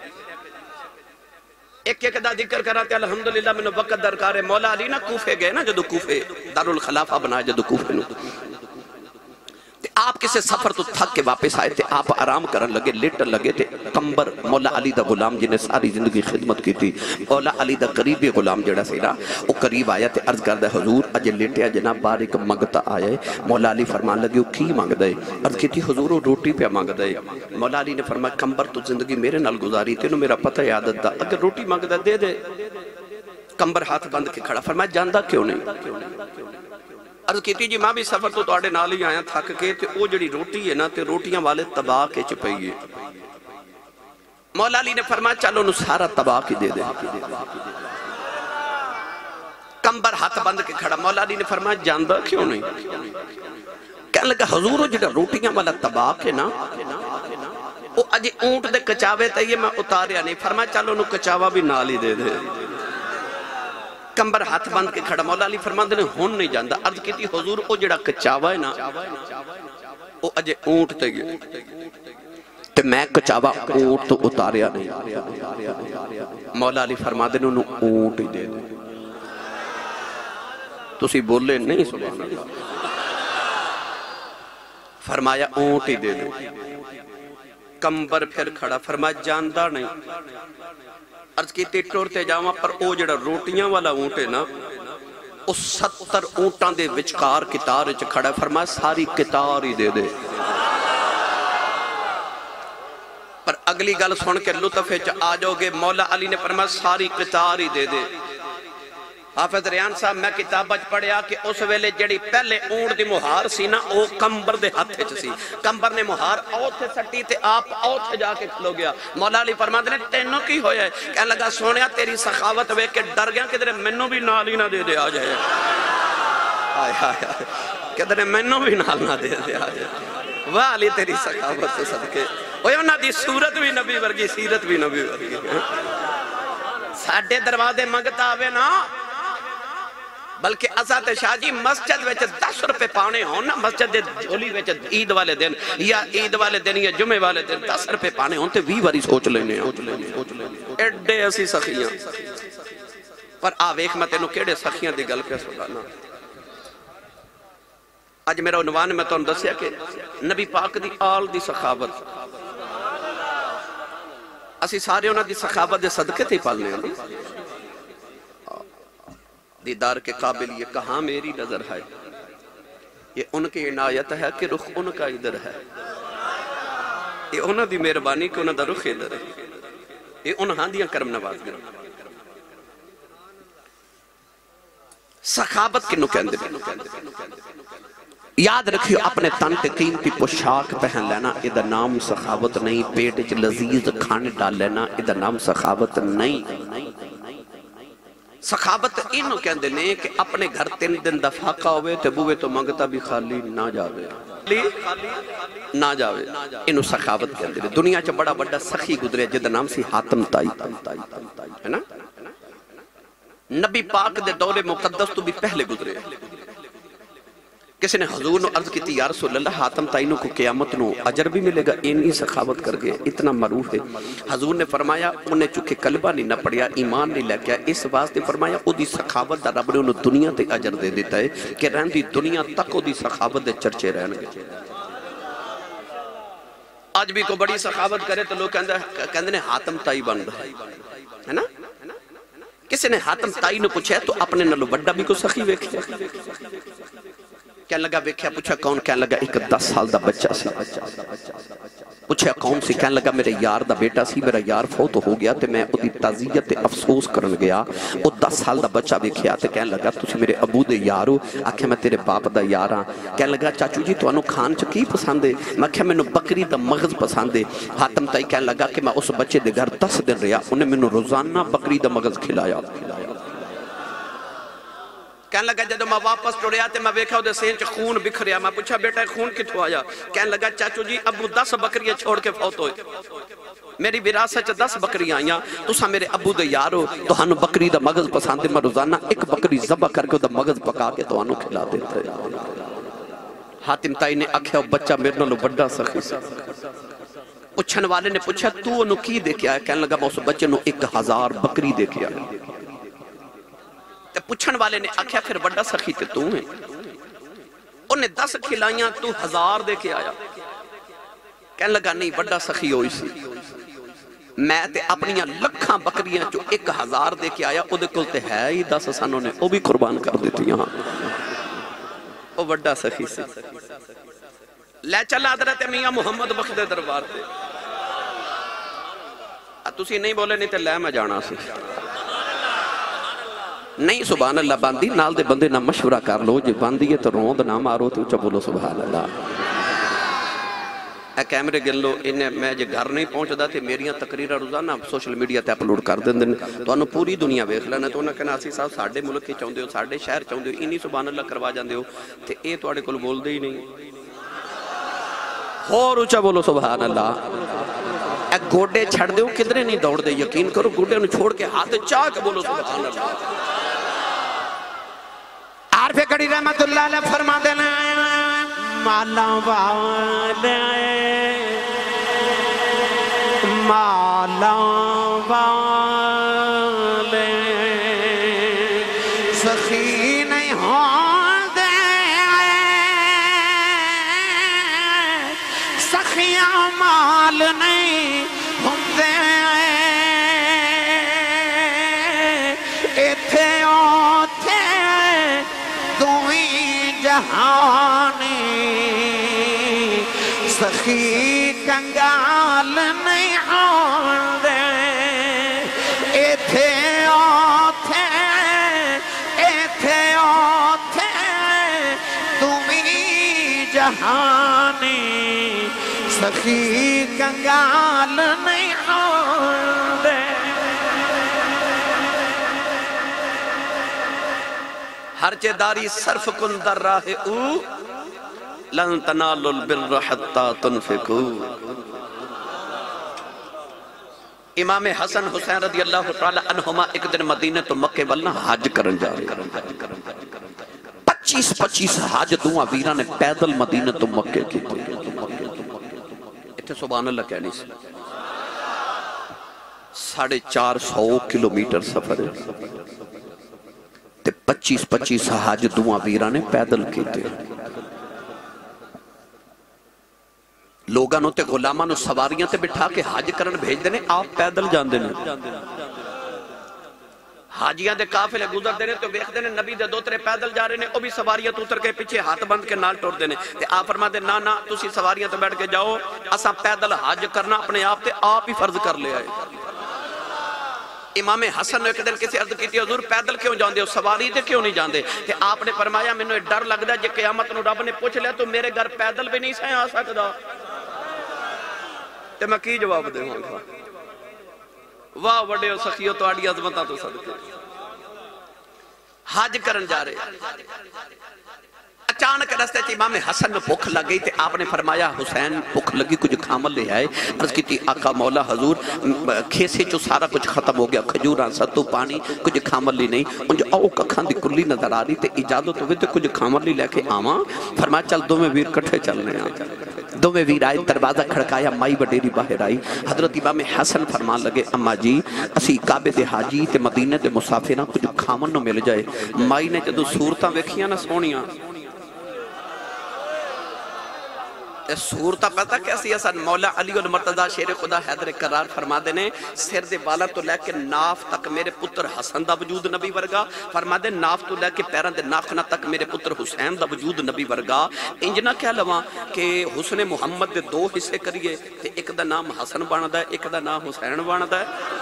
ایک ایک دا ذکر کراتے الحمدللہ میں نے وقت درکار ہے. مولا علی نا کوفے گئے نا جدو کوفے دارالخلافہ بنائے جدو کوفے نو آپ کسے سفر تو تھک کے واپس آئے تھے. آپ آرام کرن لگے لیٹن لگے تھے. کمبر مولا علی دا غلام جنہیں ساری زندگی خدمت کی تھی مولا علی دا قریبی غلام جڑا سینا وہ قریب آیا تھے. عرض کردہ حضور اجے لیٹے جناب بارک منگتا آئے. مولا علی فرمان لگے وہ کی مانگ دے. عرض کی تھی حضور وہ روٹی پہ مانگ دے. مولا علی نے فرمایا کمبر تو زندگی میرے نال گزاری تینوں میرا پتہ عادت دا اگر روٹی مانگ دے دے دے. کمبر ہاتھ بند کے کھڑا فرمایا جاندہ کیوں نہیں عرض کیتی جی میں بھی سفر تو تواڈے نال ہی آیا تھک کے تے او جڑی روٹی ہے نا تے روٹیاں والے تباہ کے چ پئی ہے مولا علی نے فرمایا چلو انہوں سارا تباہ کی دے دے کمبر ہاتھ بند کے کھڑا مولا علی نے فرمایا جاندہ کیوں نہیں کہنے لگا حضور جڑا روٹیاں والا تباہ کے نا او اجے اونٹ دے کچاوے تے یہ میں اتاریا نہیں فرمایا چلو انہوں کچاوا بھی نال ہی دے دے کمبر ہاتھ بند کے کھڑا مولا علی فرماندے نے ہون نہیں جاندا عرض کیتی حضور او جڑا کچاوا ہے نا او اجے اونٹ تے گئے تے میں کچاوا اونٹ تو اتاریا نہیں مولا علی فرماندے نے انہوں اونٹ ہی دے دے تسی بولے نہیں سبحان اللہ فرمایا اونٹ ہی دے دے کمبر پھر کھڑا فرمایا جاندہ نہیں عرض کی ٹورتے جاواں پر او جڑا روٹیاں والا اونٹ ہے نا اس ستر اونٹاں دے وچکار کتار وچ کھڑا فرمایا ساری کتار ہی دے دے پر اگلی گل سن کے لطف وچ آ جاؤ گے مولا علی نے فرمایا ساری کتار ہی دے دے حافظ ریان صاحب میں کتاب اچ پڑھیا کہ اس ویلے جڑی پہلے اونٹ دی مہار سی نا او کمبر دے ہاتھ وچ سی کمبر نے مہار اوتھے سٹی تے آپ اوتھے جا کے کھلو گیا مولا علی فرماندے نے تینوں کی ہویا ہے کہنے لگا سونیا تیری سخاوت ویکھ کے ڈر گیا کدھر مینوں بھی نال ہی نہ دے دے آ جائے ہائے ہائے کدھر مینوں بھی نال نہ دے دے آ جائے واہ علی تیری سخاوت صدقے اوے انہاں دی صورت بھی نبی ورگی سیرت بھی نبی ورگی ساڈے دروازے منگتا آوے نا بلکہ ازاد شاہ جی مسجد ویچ دس روپے پانے ہون نا مسجد دے جھولی ویچ عید والے دن یا عید والے دن یا جمعے والے دن دس روپے پانے ہون تے وی واری سوچ لینے ایڈے اسی سخیاں پر آویک میں تینوں کیڑے سخیاں دی گل پہ سکانا آج میرا عنوان میں تو دسیا کہ نبی پاک دی آل دی سخاوت اسی سارے انہاں دی سخاوت دے صدقے تھی پالنے ہیں دیدار کے قابل یہ کہاں میری نظر ہے یہ ان کی عنایت ہے کہ رخ ان کا ادھر ہے یہ انہاں دی مہربانی کہ انہاں دا رخ ادھر ہے یہ انہاں دیاں کرم نواز گرم سخاوت کے نکندے یاد رکھیو اپنے تن تے قیمتی پوشاک پہن لینا ادھر نام سخاوت نہیں پیٹ چ لذیذ کھانے ڈال لینا ادھر نام سخاوت نہیں سخاوت انہوں کہندے نے کہ اپنے گھر تین دن دفاقہ ہوئے تے بوئے تو منگتا بھی خالی نہ جاوے نہ جاوے انہوں سخاوت کہندے نے دنیا چا بڑا بڑا سخی گزرے جدہ نام سی حاتم تائی ہے نا نبی پاک دے دور مقدس تو بھی پہلے گزرے کسی نے حضور نو عرض کی تھی یا رسول اللہ حاتم تائینوں کو قیامت نو اجر بھی ملے گا انہی سخاوت کر گئے اتنا معروف ہے حضور نے فرمایا انہیں چکے کلبہ نہیں نہ پڑیا ایمان نہیں لے گیا اس واسطے فرمایا او دی سخاوت دا رب نے انہوں دنیا تے اجر دے دیتا ہے کہ رہن دی دنیا تک او دی سخاوت دے چرچے رہن گے آج بھی کو بڑی سخاوت کرے تو لوگ کہندے نے حاتم تائی بن رہا ہے نا کسی نے حاتم تائی نے پوچھا تو اپنے نلو بڑا بھی کو سخی ویکھیا کہنے لگا ویکھیا پوچھا کون کہنے لگا ایک دس سال دا بچہ سی پوچھا کون سی کہنے لگا میرے یار دا بیٹا سی میرا یار فوت ہو گیا تے میں او دی تعزیت افسوس کرن گیا او دس سال دا بچہ ویکھیا تے کہنے لگا تسی میرے ابو دے یارو آکھیا میں تیرے باپ دا یار ہاں کہنے لگا چاچو جی تو انو کھان چ کی پسند ہے میں کہیا مینوں بکری دا مغز پسند ہے حاتم تائی کہنے لگا کہ میں اس بچے دے گھر دس دن رہا انہیں مینوں روزانہ بکری دا مغز کھلایا کہنے لگا جب میں واپس ٹوڑیا تے میں ویکھا دے سین چ خون بکھریا میں پوچھا بیٹا خون کتھوں آیا کہنے لگا چاچو جی ابو دس بکریاں چھوڑ کے فوت ہوئے میری وراثت چ دس بکریاں آئیاں تساں میرے ابو دے یارو تہانو بکری دا مغز پسند ہے میں روزانہ ایک بکری ذبح کر کے دا مغز پکا کے تہانو کھلا دیتا ہے حاتم تائی نے آکھیا بچہ میرے نالوں بڑا سخی سی پوچھن والے نے پوچھا تو انو کی دے کے آیا کہنے لگا میں اس بچے نو ایک ہزار بکری دے کے آیا تے پوچھن والے نے آکھیا پھر بڑا سخی تے تو ہیں انہیں دس کھلائیاں تو ہزار دے کے آیا کہنے لگا نہیں بڑا سخی ہوئی سی میں تے اپنیاں لکھاں بکریاں جو ایک ہزار دے کے آیا او دے کل تے ہے ہی دس سانوں نے او بھی قربان کر دیتی یہاں او بڑا سخی سی لے چل حضرت میاں محمد بخش دے دربار تے تسی نہیں بولے نہیں تے لے میں جانا سی نہیں سبحان اللہ باندھی نال دے بندے نہ مشورہ کر لو جے باندھی ہے تو روند نہ مارو تو اچھا بولو سبحان اللہ اے کیمرے گن لو انہیں میں جے گھر نہیں پہنچ دا تھے میریاں تقریرہ روزانہ سوشل میڈیا تے اپلوڈ کر دیں دن تو انہوں پوری دنیا بیخ لینا تو انہوں کہنا آسی صاحب ساڑھے ملک کے چاہندے ہو ساڑھے شہر چاہندے ہو انہی سبحان اللہ کروا جاندے ہو تے اے تو آڑے کل بول دے ہی نہیں اور اچھا بولو سبحان اللہ اے گوڑے چھڑ دے ہو کدرے نہیں دوڑ دے یقین کرو گوڑے انہوں چھوڑ کے ہاتھ چاہ کے بولو سبحان اللہ عارف کڑی رحمت اللہ علیہ فرما دینا مالا والے مالا والے سخی نہیں ہوں دے سخیاں مال نہیں ہوں دے ایتھے اوتھے دوئی جہانی سخی کنگال نہیں ہوں دے ایتھے اوتھے ایتھے اوتھے دوئی جہانی سخی کنگال نہیں ہوں دے ہر چے داری صرف کن در راہ او لن تنالوا البر حتی تنفقو امام حسن حسین رضی اللہ تعالی عنہما ایک دن مدینہ تو مکہ والنا حج کرن جا رہے پچیس پچیس حج دعا ویرہ نے پیدل مدینہ تو مکہ کی اتھے سبحان اللہ کہنی سے ساڑھے چار سو کلومیٹر سفر ہے تے پچیس پچیس حج دعا ویرہ نے پیدل کی تھے لوگاں تے غلاماں سواریاں تے بٹھا کے حج کرن بھیج دینے آپ پیدل جان دینے حاجیاں دے کافلے گزر دینے تو بیخ دینے نبی دے دوترے پیدل جا رہے نے او بھی سواریاں تو اتر کے پیچھے ہاتھ بند کے نال ٹوڑ دینے تے آپ فرما دے نا نا تسی سواریاں تے بیٹھ کے جاؤ اساں پیدل حج کرنا اپنے آپ تے آپ ہی فرض کر لے آئے امام حسن نے ایک دن کسی عرض کی تھی حضور پیدل کیوں جاندے ہو سواری تے کیوں نہیں جاندے تے آپ نے فرمایا میں نے ڈر لگ دا جے قیامت نو رب نے پوچھ لیا تو میرے گھر پیدل بھی نہیں سائیں آ سکدا تے میں کی جواب دے ہوں گا واہ وڈے ہو سخیو تو آڑی عظمتہ تو صدقے حج کرن جا رہے اچانک رستے تھی امام حسن نے بھوک لگئی تھے آپ نے فرمایا حسین بھوک لگی کچھ کھامل لے آئے عرض کی تھی آقا مولا حضور کھیسے جو سارا کچھ ختم ہو گیا کھجوران ستو پانی کچھ کھامل لی نہیں ان جو او ککھان دی کلی نظر آ رہی تھے اجازت ہوئے تھے کچھ کھامل لی لے کے آواں فرمایا چل دو میں ویر کٹھے چلنے آئے دو میں ویر آئے دروازہ کھڑکایا مائی بڑیری باہر آئی حضرت امام حسن فرمان لگے اما جی اسی کعبے دے حاجی تے مدینہ دے مسافرہ کچھ کھامل نو مل جائے مائی نے جدو صورتاں ویکھیاں نہ سونیاں صورتہ پتہ کیسی ہے مولا علی المرتضی شیر خدا حیدر قرار فرما دینے سر دے بالا تو لے کے ناف تک میرے پتر حسن دا وجود نبی ورگا فرما دے ناف تو لے کے پیران دے ناخنا تک میرے پتر حسین دا وجود نبی ورگا انجنہ کیا لواں کہ حسن محمد دے دو حصے کریے کہ ایک دا نام حسن باندھا ہے ایک دا نام حسین باندھا ہے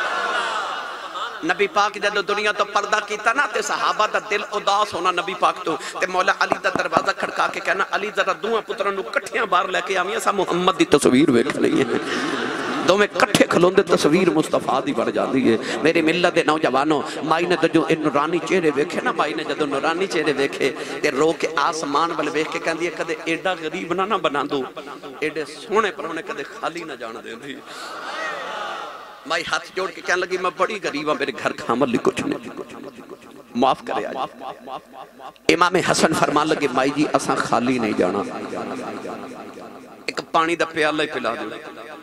نبی پاک جدو دنیا تو پردہ کیتا نا تے صحابہ دا دل اداس ہونا نبی پاک تو تے مولا علی دا دروازہ کھڑکا کے کہنا علی ذرا دوہاں پترانو کٹھیاں بار لے کے آمیں ایسا محمد دی تصویر ویکھ لئی ہے دو میں کٹھے کھلون دے تصویر مصطفیٰ دی بڑھ جاتی ہے میرے ملت دے نوجوانوں مائی نے جو نورانی چہرے ویکھے نا مائی نے جدو نورانی چہرے ویکھے تے رو کے آسمان والے ویکھ کے کہندی ہے کدے ایڈا غریب نہ نہ بنا دو ایڈے سونے پر انہیں کدے خالی نہ جان دے دی مائی ہاتھ جوڑ کے کہنے لگی میں بڑی غریب ہوں میرے گھر کھامل لی کچھ نہیں معاف کرے آج امام حسن فرمان لگے مائی جی اساں خالی نہیں جانا ایک پانی دا پیالہ ہی پلا دے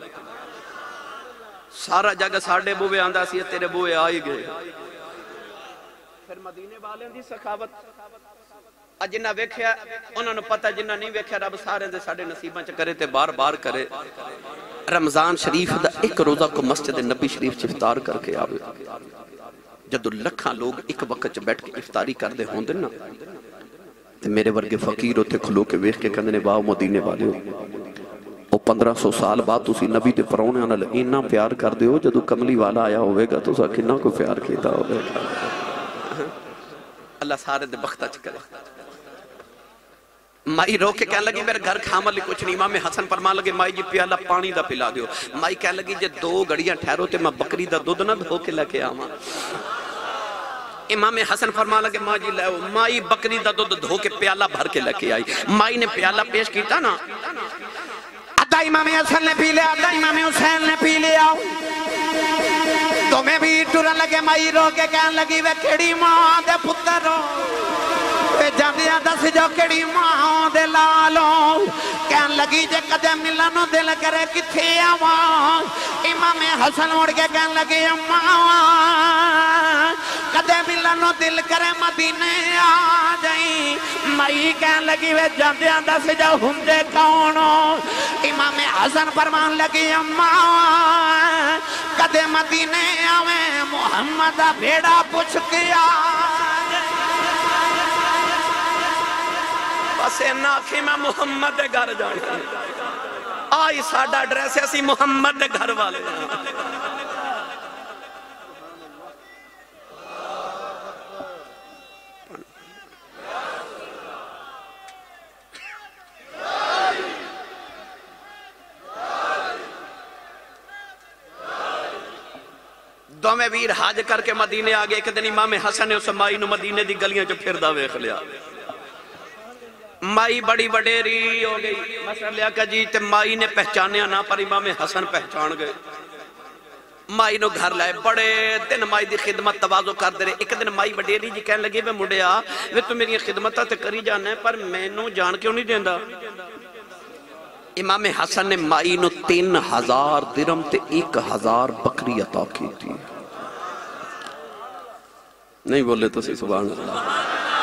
سارا جگہ ساڑھے بوے آندہ سی تیرے بوے آئی گئے پھر مدینے والے دی سخاوت جنہ ویکھیا انہوں نے پتہ جنہ نہیں ویکھیا رب سارے دے ساڑھے نصیباں چ کرے تے بار بار کرے رمضان شریف دا ایک روزہ کو مسجد نبی شریف چ افطار کر کے آوے جدو لکھاں لوگ ایک وقت چ بیٹھ کے افطاری کر دے ہوندے نا تے میرے ورگے فقیر ہوتے کھلو کے ویکھ کے کہندے نے واہ مدینے والے ہو او پندرہ سو سال بعد تسی نبی تے پرونے نال اینا پیار کر دیو جدو کملی والا آیا ہوئے گا تو سا کنا کو پیار کیتا ہوئے گا اللہ سارے دے بختہ چکر مائی رو کے کہنے لگی میرے گھر کھاما لی کچھ نہیں. امام حسن فرمان لگے مائی جی پیالہ پانی دا پلا دیو. مائی کہنے لگی جے دو گھڑیاں ٹھہرو تے میں بکری دا دودھ نہ دھو کے لکے آما. امام حسن فرمان لگے ماں جی لے مائی بکری دا دودھ دھو کے پیالہ بھر کے لکے آئی. مائی نے پیالہ پیش کیتا نا ادھا امام حسن نے پی لیا ادھا امام حسین نے پی لیا. تو میں بھی ٹورن لگے مائی رو کے کہنے لگی وے کھڑی ماں دے پتر رو وے جاندیاں دس جو کھڑی ماں دے لالو. کہنے لگی جے کدے ملنو دل کرے کتھے آواں. امام حسن اڑ کے کہنے لگے ماں کدے ملنو دل کرے مدینے آ جائیں. مائی کہنے لگی وے جاندیاں دس جو ہندے کونو. امام حسن فرمان لگی ماں کدے مدینے آویں محمد بھیڑا پوچھ کے آ بس اینا آکھی میں محمد دے گھر جانا آئی ساڑھا ڈریس ایسی محمد دے گھر والے دو میں ویر حاج کر کے مدینے آگے. ایک دن امام حسن نے اس مائی نو مدینے دی گلیاں جو پھر دا ویخ لیا. مائی بڑی بڑیری ہو گئی. مسئلہ کہ جی تے مائی نے پہچانیا نہ پر امام حسن پہچان گئے. مائی نو گھر لائے بڑے دن مائی دی خدمت توازو کر دے رہے. ایک دن مائی بڑیری جی کہنے لگے وے مڈیا وے تو میری خدمتہ تے کری جانا ہے پر میں نو جان کیوں نہیں دیندہ. امام حسن نے مائی نو تین ہزار درم تے ایک ہزار بکری عطا کی تھی. نہیں بولے تو سی سبحان اللہ.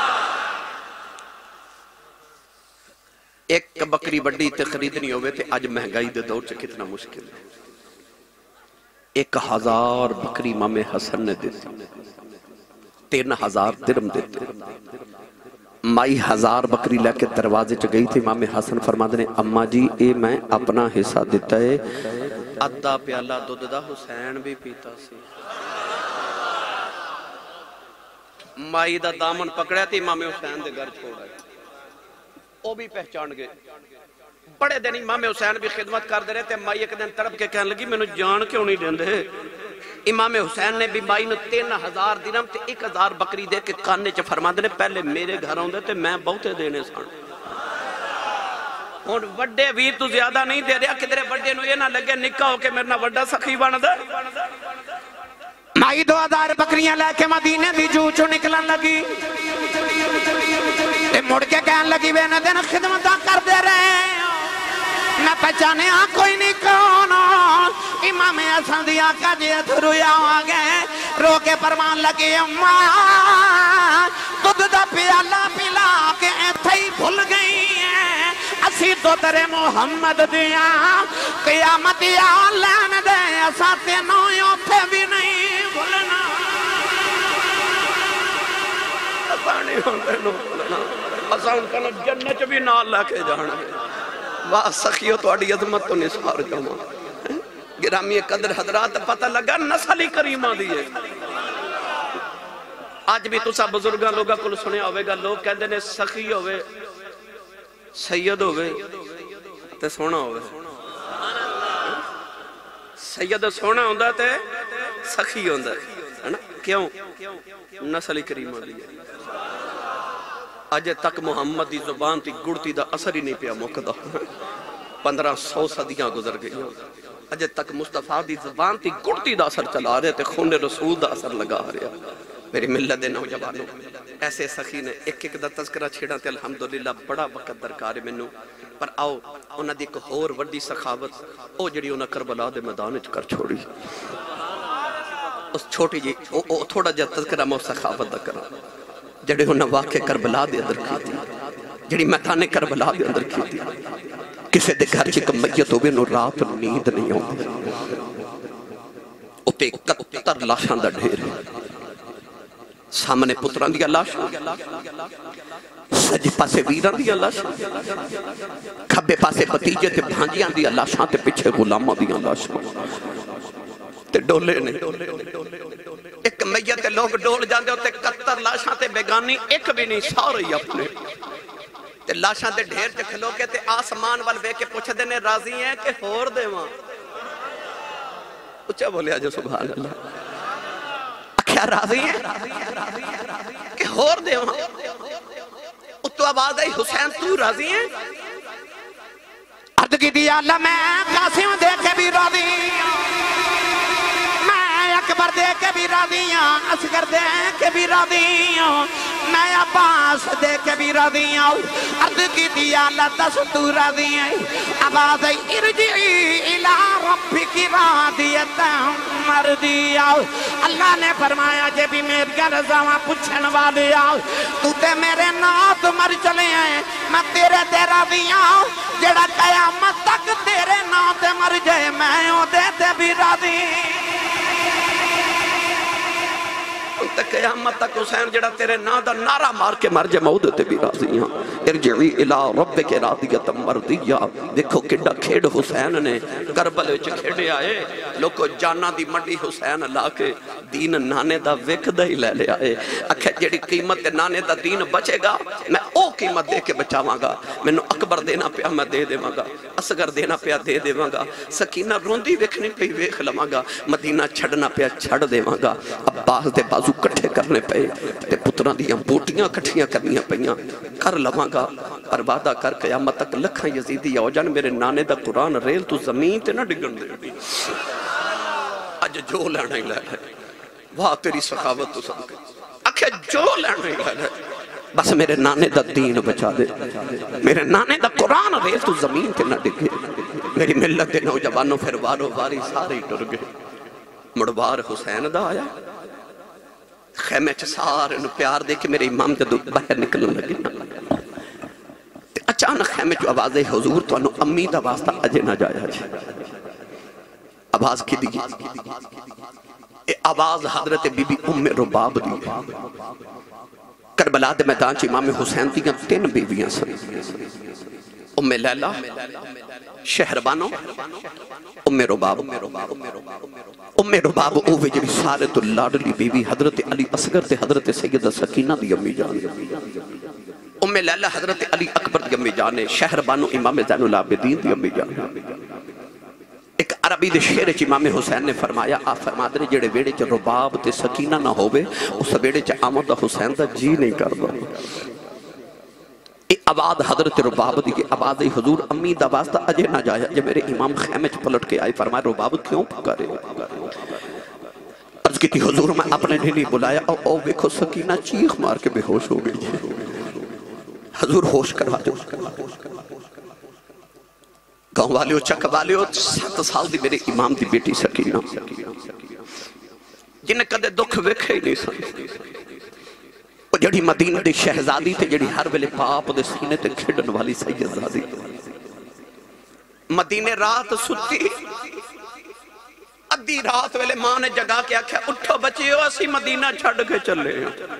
ایک بکری بڑی تے خریدنی ہوئے تے آج مہنگائی دے دور سے کتنا مشکل ہے. ایک ہزار بکری امام حسن نے دیتی. تین ہزار درم دیتے. مائی ہزار بکری لے کے دروازے چ گئی تھی. امام حسن فرماتے نے اماں جی اے میں اپنا حصہ دیتا ہے. ادھا پیالہ دودھ دا حسین بھی پیتا سی. مائی دا دامن پکڑا تھی امام حسین دے گھر چھوڑا ہے. وہ بھی پہچان گئے. بڑے دن امام حسین بھی خدمت کر دے رہے تھے. مائی ایک دن تڑپ کے کہنے لگی میں نے جان کیوں نہیں دیں دے. امام حسین نے بھی مائی نے تین ہزار درم تے ایک ہزار بکری دے کے کانے چ فرما دے پہلے میرے گھر ہوں دے تے میں بہتے دینے سان. اور وڈے ویر تو زیادہ نہیں دے رہا کدھرے وڈے نو یہ نہ لگے نکا ہو کے میرنا وڈا سخی بن دے. مائی دو ہزار بکریاں لے کے مدینے دی جو چو نکلن لگی. تے مڑ کے کہن لگی بے نہ دن خدمتاں کر دے رہے میں پہچانے ہاں کوئی نہیں کونو. امام حسن دی آقا جی اتھرویا آگے رو کے فرمان لگی اماں دودھ دا پیالہ پلا کے ایتھائی بھول گئی ہیں. اسی تو تیرے محمد دیا قیامت یا لین دے ایسا تینوں یوتھے بھی نہیں بھولنا. پانی ہوندے نو بھولنا اسان کنا جنت بھی نال لے کے جانا. واہ سخیو تو اڑی عظمت تو نثار جاما. گرامی قدر حضرات پتہ لگا نسلی کریمہ دیئے. آج بھی تو سا بزرگاں لوگا کل سنے ہوئے گا. لوگ کہہ دینے سخی ہوئے سید ہوئے تے سونا ہوئے. سید سونا ہوندہ تے سخی ہوندہ ہے نا. کیوں نسلی کریمہ دیئے. آج تک محمد دی زبان تی گڑتی دا اثر ہی نہیں پیا موقع. پندرہ سو صدیاں گزر گئی. آج تک مصطفیٰ دی زبان تی گڑتی دا اثر چلا رہے تے خون رسول دا اثر لگا رہے. میری ملت دے نوجوانوں ایسے سخی نے ایک ایک دا تذکرہ چھیڑا تے الحمدللہ بڑا وقت درکار ہے منو. پر آؤ انہاں دی ایک ہور وڈی سخاوت او جڑی انہاں کربلا دے میدان وچ کر چھوڑی. اس چھوٹی جی او تھوڑا جا تذکرہ میں سخاوت دا کرا جڑے انہاں واقع کربلا دے اندر کی تھی. جڑی میدان کربلا دے اندر کی تھی. کسے دے گھر چ میت ہوئے نو رات نیند نہیں ہوندی. اوتے اکہتر لاشاں دا ڈھیر سامنے پتران دیا لاشاں سجی پاسے ویران دیا لاشاں کھبے پاسے بتیجے تے بھانجیاں دیا لاشاں تے پچھے غلامہ دیا لاشاں. تے ڈولے نے ایک میت لوگ ڈول جاندے ہوتے کتر لاشاں تے بیگانی ایک بھی نہیں سارے اپنے تے لاشاں تے ڈھیر تے کھلو کے تے آسمان وال بے کے پوچھ دینے راضی ہیں کہ ہور دے وہاں اچھا بولے آجو سبحان اللہ کیا راضی ہیں کہ ہور دے وہاں تو آواز آئی حسین تو راضی ہیں عرض کی دیا اللہ میں قاسم دے کے بھی راضی میں اکبر دے کے بھی راضی ہوں اصغر دے کے بھی راضی ہوں میں عباس دے کے بھی راضی ہوں عرض کی دیا اللہ دس تو راضی ہیں آواز آئی ارجعی الى ربک راضیتا مرضیہ اللہ نے فرمایا جے بھی میری رضاواں پوچھن والے آؤ تو تے میرے نات مر چلے ہیں میں تیرے تے راضی ہوں جڑا قیامت تک تیرے نات مر جائے میں او دے تے بھی راضی تے قیامت تک حسین جڑا تیرے نا دا نعرہ مار کے مر جائے مودے تے بھی راضی ہیں ارجعی الى ربک راضیتا مرضیہ دیکھو کڈا کھیڑ حسین نے کربل وچ کھیڑے آئے لوگو جانا دی منڈی حسین لا کے دین نانے دا ویک دا ہی لے لے آئے اکھے جڑی قیمت نانے دا دین بچے گا میں او قیمت دے کے بچاواں گا میں نو اکبر دینا پیا میں دے دیواں گا اصغر دینا پیا دے دیواں گا سکینہ روندی ویکھنی پئی ویکھ لواں گا مدینہ چھڑنا پیا چھڑ دیواں گا عباس دے بازو کٹھے کرنے پئے تے پتراں دیاں بوٹیاں کٹھیاں کرنیاں پئیاں کر لواں گا پر وعدہ کر قیامت تک لکھاں یزیدی آؤ جان میرے نانے دا قرآن ریل تو زمین تے نہ ڈگن دے اج جو لینا ہی لینا واہ تیری سخاوت تو سب اکھے جو لینا ہی لینا بس میرے نانے دا دین بچا دے میرے نانے دا قرآن ریل تو زمین تے نہ ڈگے میری ملت دے نوجوانوں پھر وارو واری سارے ٹر گئے مڑوار حسین دا آیا خیمے چ سارے نو پیار دے کہ میرے امام جدو باہر نکلن لگے اچانک خیمے چو آواز حضور تو انو امی دا واسطہ اجے نہ جایا جائے آواز کی دی اے آواز حضرت بی بی ام رباب دی کربلا دے میدان چ امام حسین دیاں تین بیویاں سن ام لیلہ شہربانو ام رباب ام رباب اوہ جڑی سارت اللہڈلی بیوی حضرت علی اصغر تے حضرت سیدہ سکینہ دی امی جان ام لیلہ حضرت علی اکبر دی امی جانے شہربانو امام زین العابدین دی امی جانے ایک عربی دے شعر چ امام حسین نے فرمایا آپ فرما دے جڑے ویڑے چ رباب تے سکینہ نہ ہوئے اس ویڑے چ آمد حسین دا جی نہیں کردا اے آواز حضرت رباب دی کہ آواز حضور امی دا واسطہ اجے نہ جایا جب میرے امام خیمے چ پلٹ کے آئے فرمایا رباب کیوں پکارے عرض کی تھی حضور میں اپنے ڈھیلی بلایا او او ویکھو سکینہ چیخ مار کے بے ہوش ہو گئی حضور ہوش کروا دو گاؤں والیو چک والیو سات سال دی میرے امام دی بیٹی سکینہ جنہیں کدے دکھ ویکھے ہی نہیں سن وہ جڑی مدینہ دی شہزادی تے جڑی ہر ویلے پاپ دے سینے تے کھڑن والی سیدزادی مدینہ رات ستی ادھی رات ویلے ماں نے جگا کے آکھیا اٹھو بچیو اسی مدینہ چھڑ کے چلے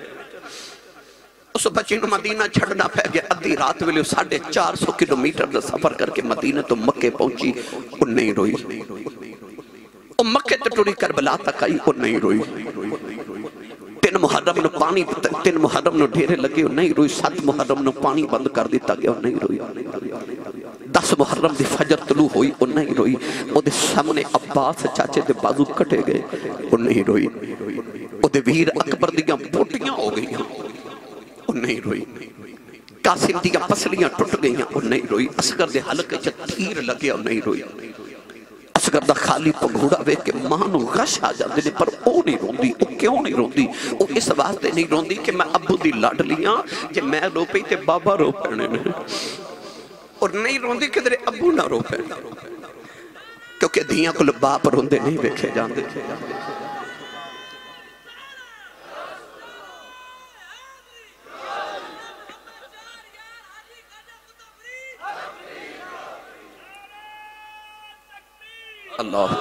اس بچی نو مدینہ چھڑنا پہ گیا ادھی رات ویلے ساڑھے چار سو کلومیٹر دا سفر کر کے مدینہ تو مکے پہنچی وہ نہیں روئی وہ مکے تو ٹوری کربلا تک آئی وہ نہیں روئی تین محرم نو پانی تین محرم نو ڈھیرے لگے وہ نہیں روئی سات محرم نو پانی بند کر دیتا گیا وہ نہیں روئی دس محرم دی فجر طلوع ہوئی وہ نہیں روئی وہ دے سامنے عباس چاچے دے بازو کٹے گئے وہ نہیں روئی وہ دے ویر اکبر دیاں بوٹیاں ہو گئی وہ نہیں روئی قاسم دیاں پسلیاں ٹوٹ گئیاں وہ نہیں روئی اصغر دے حلقے چا تیر لگیا وہ نہیں روئی اصغر دا خالی پگھوڑا وے کہ مانو غش آ جاندے نے پر او نہیں روندی او کیوں نہیں روندی او اس واسطے نہیں روندی کہ میں ابو دی لاڈ لیاں جے میں رو پئی تے بابا رو پڑنے نے اور نہیں روندی کہ تیرے ابو نہ رو پڑنے کیونکہ دھیاں کو باپ روندے نہیں ویکھے جاندے اللہ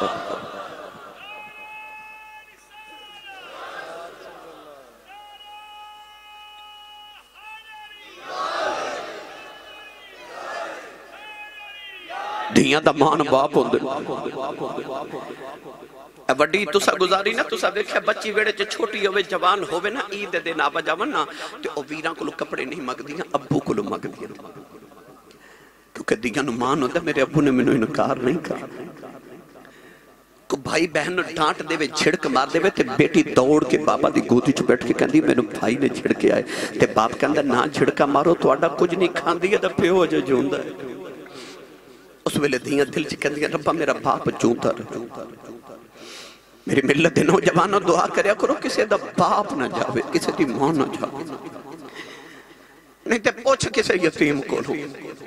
دھیاں دا مان باپ ہوندے وڈی تسا گزاری نا تسا دیکھا بچی ویڑے چے چھوٹی ہوئے جوان ہوئے نا عید دے نابا جاون نا تے او ویران کو لو کپڑے نہیں مگ دیا ابو کو لو مگ دیا کیونکہ دیا نو مان ہوتا میرے ابو نے منو انکار نہیں کر کو بھائی بہن نو ڈانٹ دے وے جھڑک مار دے وے تے بیٹی دوڑ کے بابا دی گودی چ بیٹھ کے کہندی میں نو بھائی نے جھڑکے آئے تے باپ کہندا نہ جھڑکا مارو تواڈا کچھ نہیں کھاندی ہے تے پیو جو جوندا ہے اس ویلے دیاں دل چ کہندیاں ربا میرا باپ جوندا رہے میری ملت دے نوجوانوں دعا کریا کرو کسے دا باپ نہ جاوے کسے دی ماں نہ جاوے نہیں تے پوچھ کسے یتیم کو لو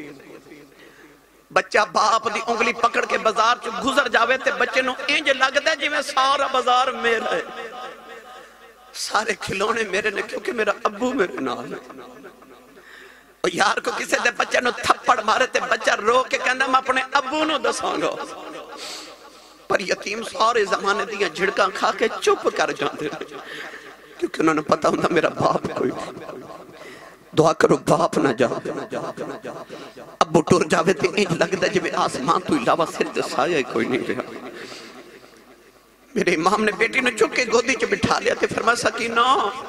بچہ باپ دی انگلی پکڑ کے بازار چو گزر جاوے تے بچے نو انج لگ دے جی میں سارا بازار میرا ہے سارے کھلونے میرے نے کیونکہ میرا ابو میرے نال ہے اور یار کو کسے دے بچے نو تھپڑ مارے تے بچہ رو کے کہنا میں اپنے ابو نو دساں گا پر یتیم سارے زمانے دیا جھڑکاں کھا کے چپ کر جاندے کیونکہ انہوں نے پتا ہوندہ میرا باپ کوئی دعا کرو باپ نہ جاؤ ابو ٹور جاوے تے انج لگ دے جب آسمان تو علاوہ سر تے سایہ کوئی نہیں رہا میرے امام نے بیٹی نے چک کے گودی چ بٹھا لیا تے فرما سکینہ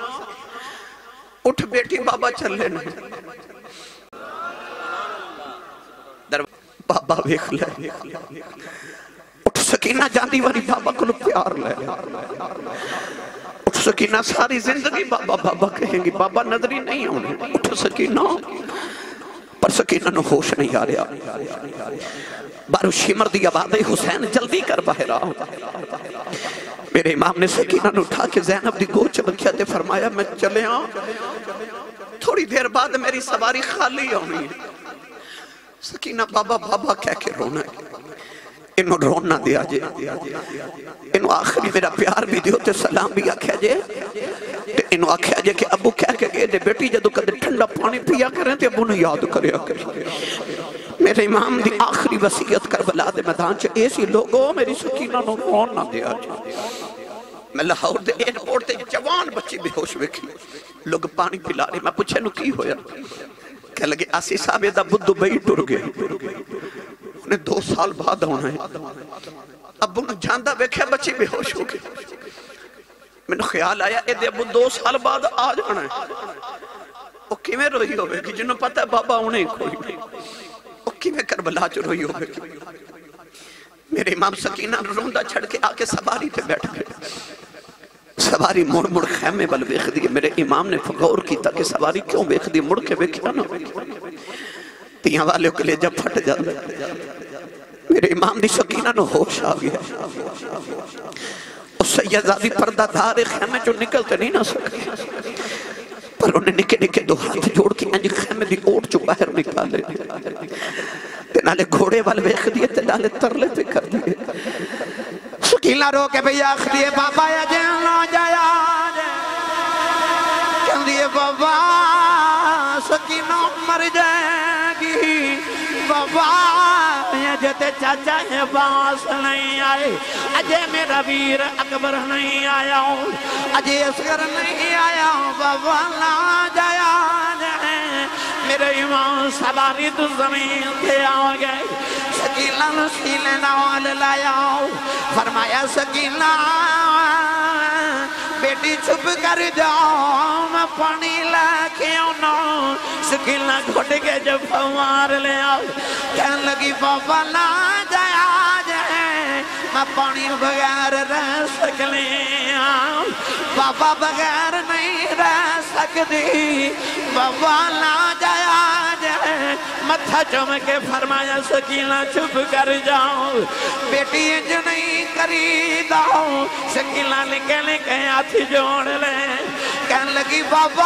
اٹھ بیٹی بابا چل لینا در بابا ویکھ لے اٹھ سکینہ جاندی واری بابا کو پیار لے اٹھ سکینہ ساری زندگی بابا بابا کہیں گی بابا نظری نہیں ہونے اٹھ سکینہ پر سکینہ نو ہوش نہیں آ رہا بارو شمر دی آباد حسین جلدی کر باہر آؤ میرے امام نے سکینہ نو اٹھا کے زینب دی گوچ رکھیا تے فرمایا میں چلے آؤں تھوڑی دیر بعد میری سواری خالی ہونی ہے سکینہ بابا بابا کہہ کے رونا ہے انہوں رونا دیا جے انہوں آخری میرا پیار بھی دیو تے سلام بھی آکھیا جے انہوں آکھیا جے کہ ابو کہہ کے گئے دے بیٹی جدو کدے ٹھنڈا پانی پیا کریں تے ابو نے یاد کریا کریں میرے امام دی آخری وسیعت کربلا دے میدان چے ایسی لوگوں میری سکینہ نو رونا دیا جے میں لاہور دے ایئرپورٹ تے جوان بچی بے ہوش ویکھی لوگ پانی پلا رہے میں پوچھے نو کی ہویا کہ لگے آسی صاحب دا بدو بئی ٹر گئے انہیں دو سال بعد ہونا ہے اب انہوں جاندہ بیکھے بچی بے ہوش ہو گئے میں نے خیال آیا اے دے ابو دو سال بعد آ جانا ہے وہ کیویں روئی ہوئے کہ جنہوں پتہ ہے بابا انہیں کوئی نہیں وہ کیویں کربلا جو روئی ہوئے میرے امام سکینہ روندہ چھڑ کے آکے سواری پہ بیٹھ گئے سواری مڑ مڑ خیمے بل بیخ دی میرے امام نے غور کی تا کہ سواری کیوں بیخ دی مڑ کے بیکھیا نا تیاں والے کے لئے جب پھٹ جاتا میرے امام دی سکینہ نو ہوش آ گیا اس سیدزادی پردہ دھارے خیمے جو نکلتے نہیں نہ سکتے پر انہیں نکے نکے دو ہاتھ جوڑ کی انجی خیمے دی اوٹ جو باہر نکالے تے نالے گھوڑے والے بیخ دیئے تے نالے ترلے پہ کر دیئے سکینہ رو کے بھی آخری بابا یا جن نہ جایا کہن دیئے بابا سکینہ مر جائے گی بابا یہ جتے چاچا ہے باس نہیں آئے اجے میرا ویر اکبر نہیں آیا ہوں اجے اسگر نہیں آیا ہوں بابا نہ جایا جائے میرے امام سواری تو زمین تھے آ گئے سکینہ نسیلے نوال لایا ہوں فرمایا سکینہ بیٹی چھپ کر جاؤ میں پانی لکھے انہوں سکینہ گھٹ کے جب فوار لے آؤ کہن لگی بابا لا جایا جائے میں پانی بغیر رہ سکلے آؤ بابا بغیر نہیں رہ سکتی بابا لا جایا جائے متھا چم کے فرمایا سکینہ چھپ کر جاؤ بیٹی انج نہیں کری داؤ سکینہ لکھے لکھے ہاتھ جوڑ لے کہن لگی بابا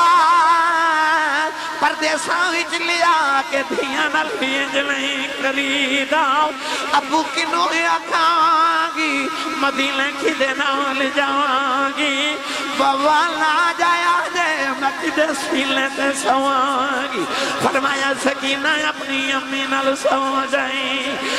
پردیساں وچ لیا کہ دھیاں نال انج نہیں کری داؤ ابو کنوں آکھاں گی مدینے کی دے نال جاواں گی بابا لا جایا جے میں کدے سیلے تے سواں گی فرمایا سکینہ اپنی امی نال سو جائیں کہن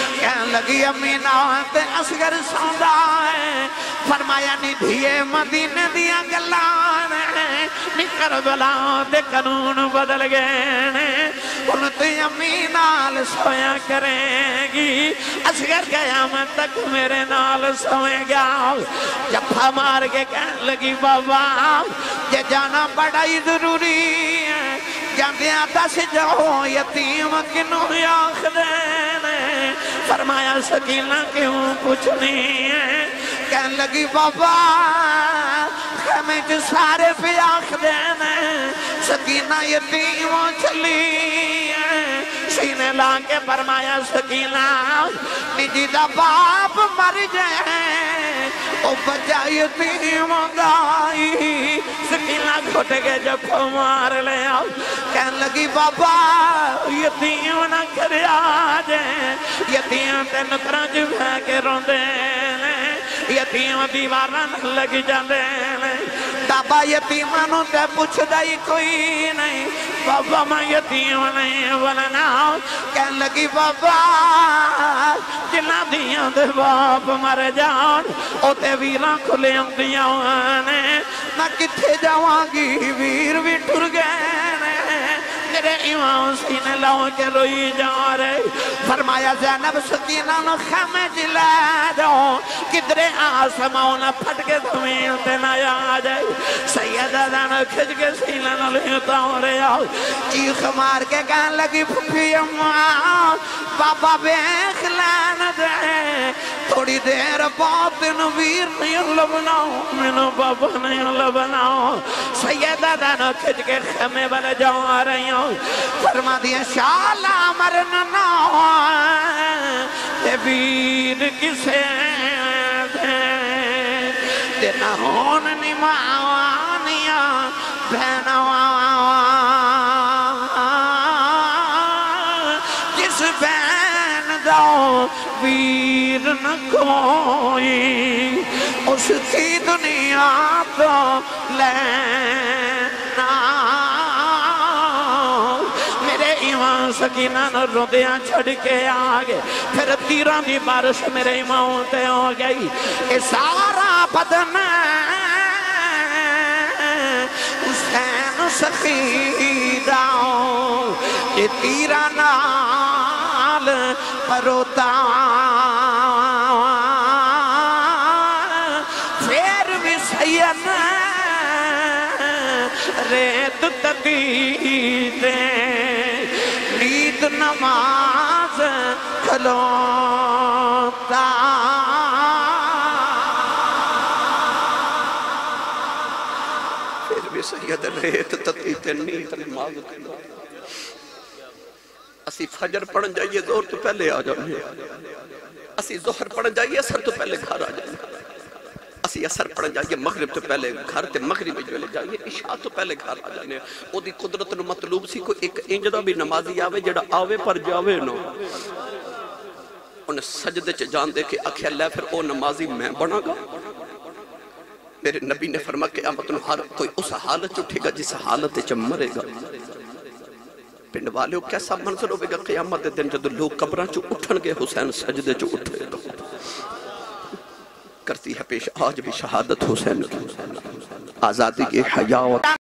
کہن لگی امینا تے اصغر سوندا ہے فرمایا نی دھیے مدینے دیا گلان نی کربلا دے قانون بدل گئے ان تے امی نال سویا کریں گی اصغر قیامت تک میرے نال سوئے گا جفا مار کے کہن لگی بابا یہ جانا بڑا ہی ضروری ہے جاندیاں دس جاؤ یتیم کنوں آخ دینے فرمایا سکینہ کیوں کچھ نہیں ہے کہن لگی بابا خیمے جو سارے پہ آخ دینے سکینہ یتیموں چلی ہے سینے لا کے فرمایا سکینہ نجی دا باپ مر جائے او بچہ یتیم گائی سکینہ گھٹ کے جب مار لے آؤ کہن لگی بابا یتیم نہ کرے آجیں یتیم تے نکران جو ہے کے روندے یتیم دیوارہ نہ لگ جاندے بابا یتیمانوں تے پوچھ دائی کوئی نہیں بابا میں یتیم نہیں ولنا کہن لگی بابا جنہ دیاں دے باپ مر جان او تے ویران کھلے ہم دیاں نے نہ کتھے جاواں گی ویر بھی ٹر گئے میرے امام سینے لاؤں کے روئی جا رہے فرمایا زینب سکینہ نو خیمے جلے جاؤ کدرے آسماؤں نہ پھٹ کے زمین تے نہ آ جائے سیدہ دانو کھج کے سینے نو لیتا ہوں رہے آؤ چیخ مار کے کہن لگی پھپی اماں بابا بیخ لین دے تھوڑی دیر باطن ویر نہیں لبناؤ منو بابا نہیں لبناؤ سیدہ دانو کھج کے خیمے بلے جا رہی ہوں فرما دیا شالا مرننا تے ویر کسے دے دینا ہون نماوانیا بینوان جس بین دو ویر نہ کوئی اس کی دنیا تو لینا سکینہ نہ روندیاں چھڑ کے آگے پھر تیران دی بارش میرے امام تے ہو گئی اے سارا بدن حسین سخیدہ اے تیران نال پروتا پھر بھی سید ریت تقیدے نیت نماز کھلوتا پھر بھی سید ریت تقیدے نیت نماز کھلوتا اسی فجر پڑھن جائیے زور تو پہلے آ جائیے اسی ظہر پڑھن جائیے اثر تو پہلے گھر آ جائیے اسی اثر پڑھن جائیے مغرب تو پہلے گھر تے مغرب جو لے جائیے عشاء تو پہلے گھر آ جائیے او دی قدرت نو مطلوب سی کوئی ایک انجدہ بھی نمازی آوے جڑا آوے پر جاوے نو انہیں سجدے چے جان دے کہ اکھے اللہ پھر او نمازی میں بنا گا میرے نبی نے فرما کہ قیامت نو ہر کوئی اس حالت اٹھے گا جس حالت چے مرے گا پنڈ والے کیسا منظر ہوئے گا قیامت دن جدو لوگ قبران چو اٹھن گے حسین سجدے چو اٹھے گا کرتی ہے پیش آج بھی شہادت حسین کی آزادی کی حیاء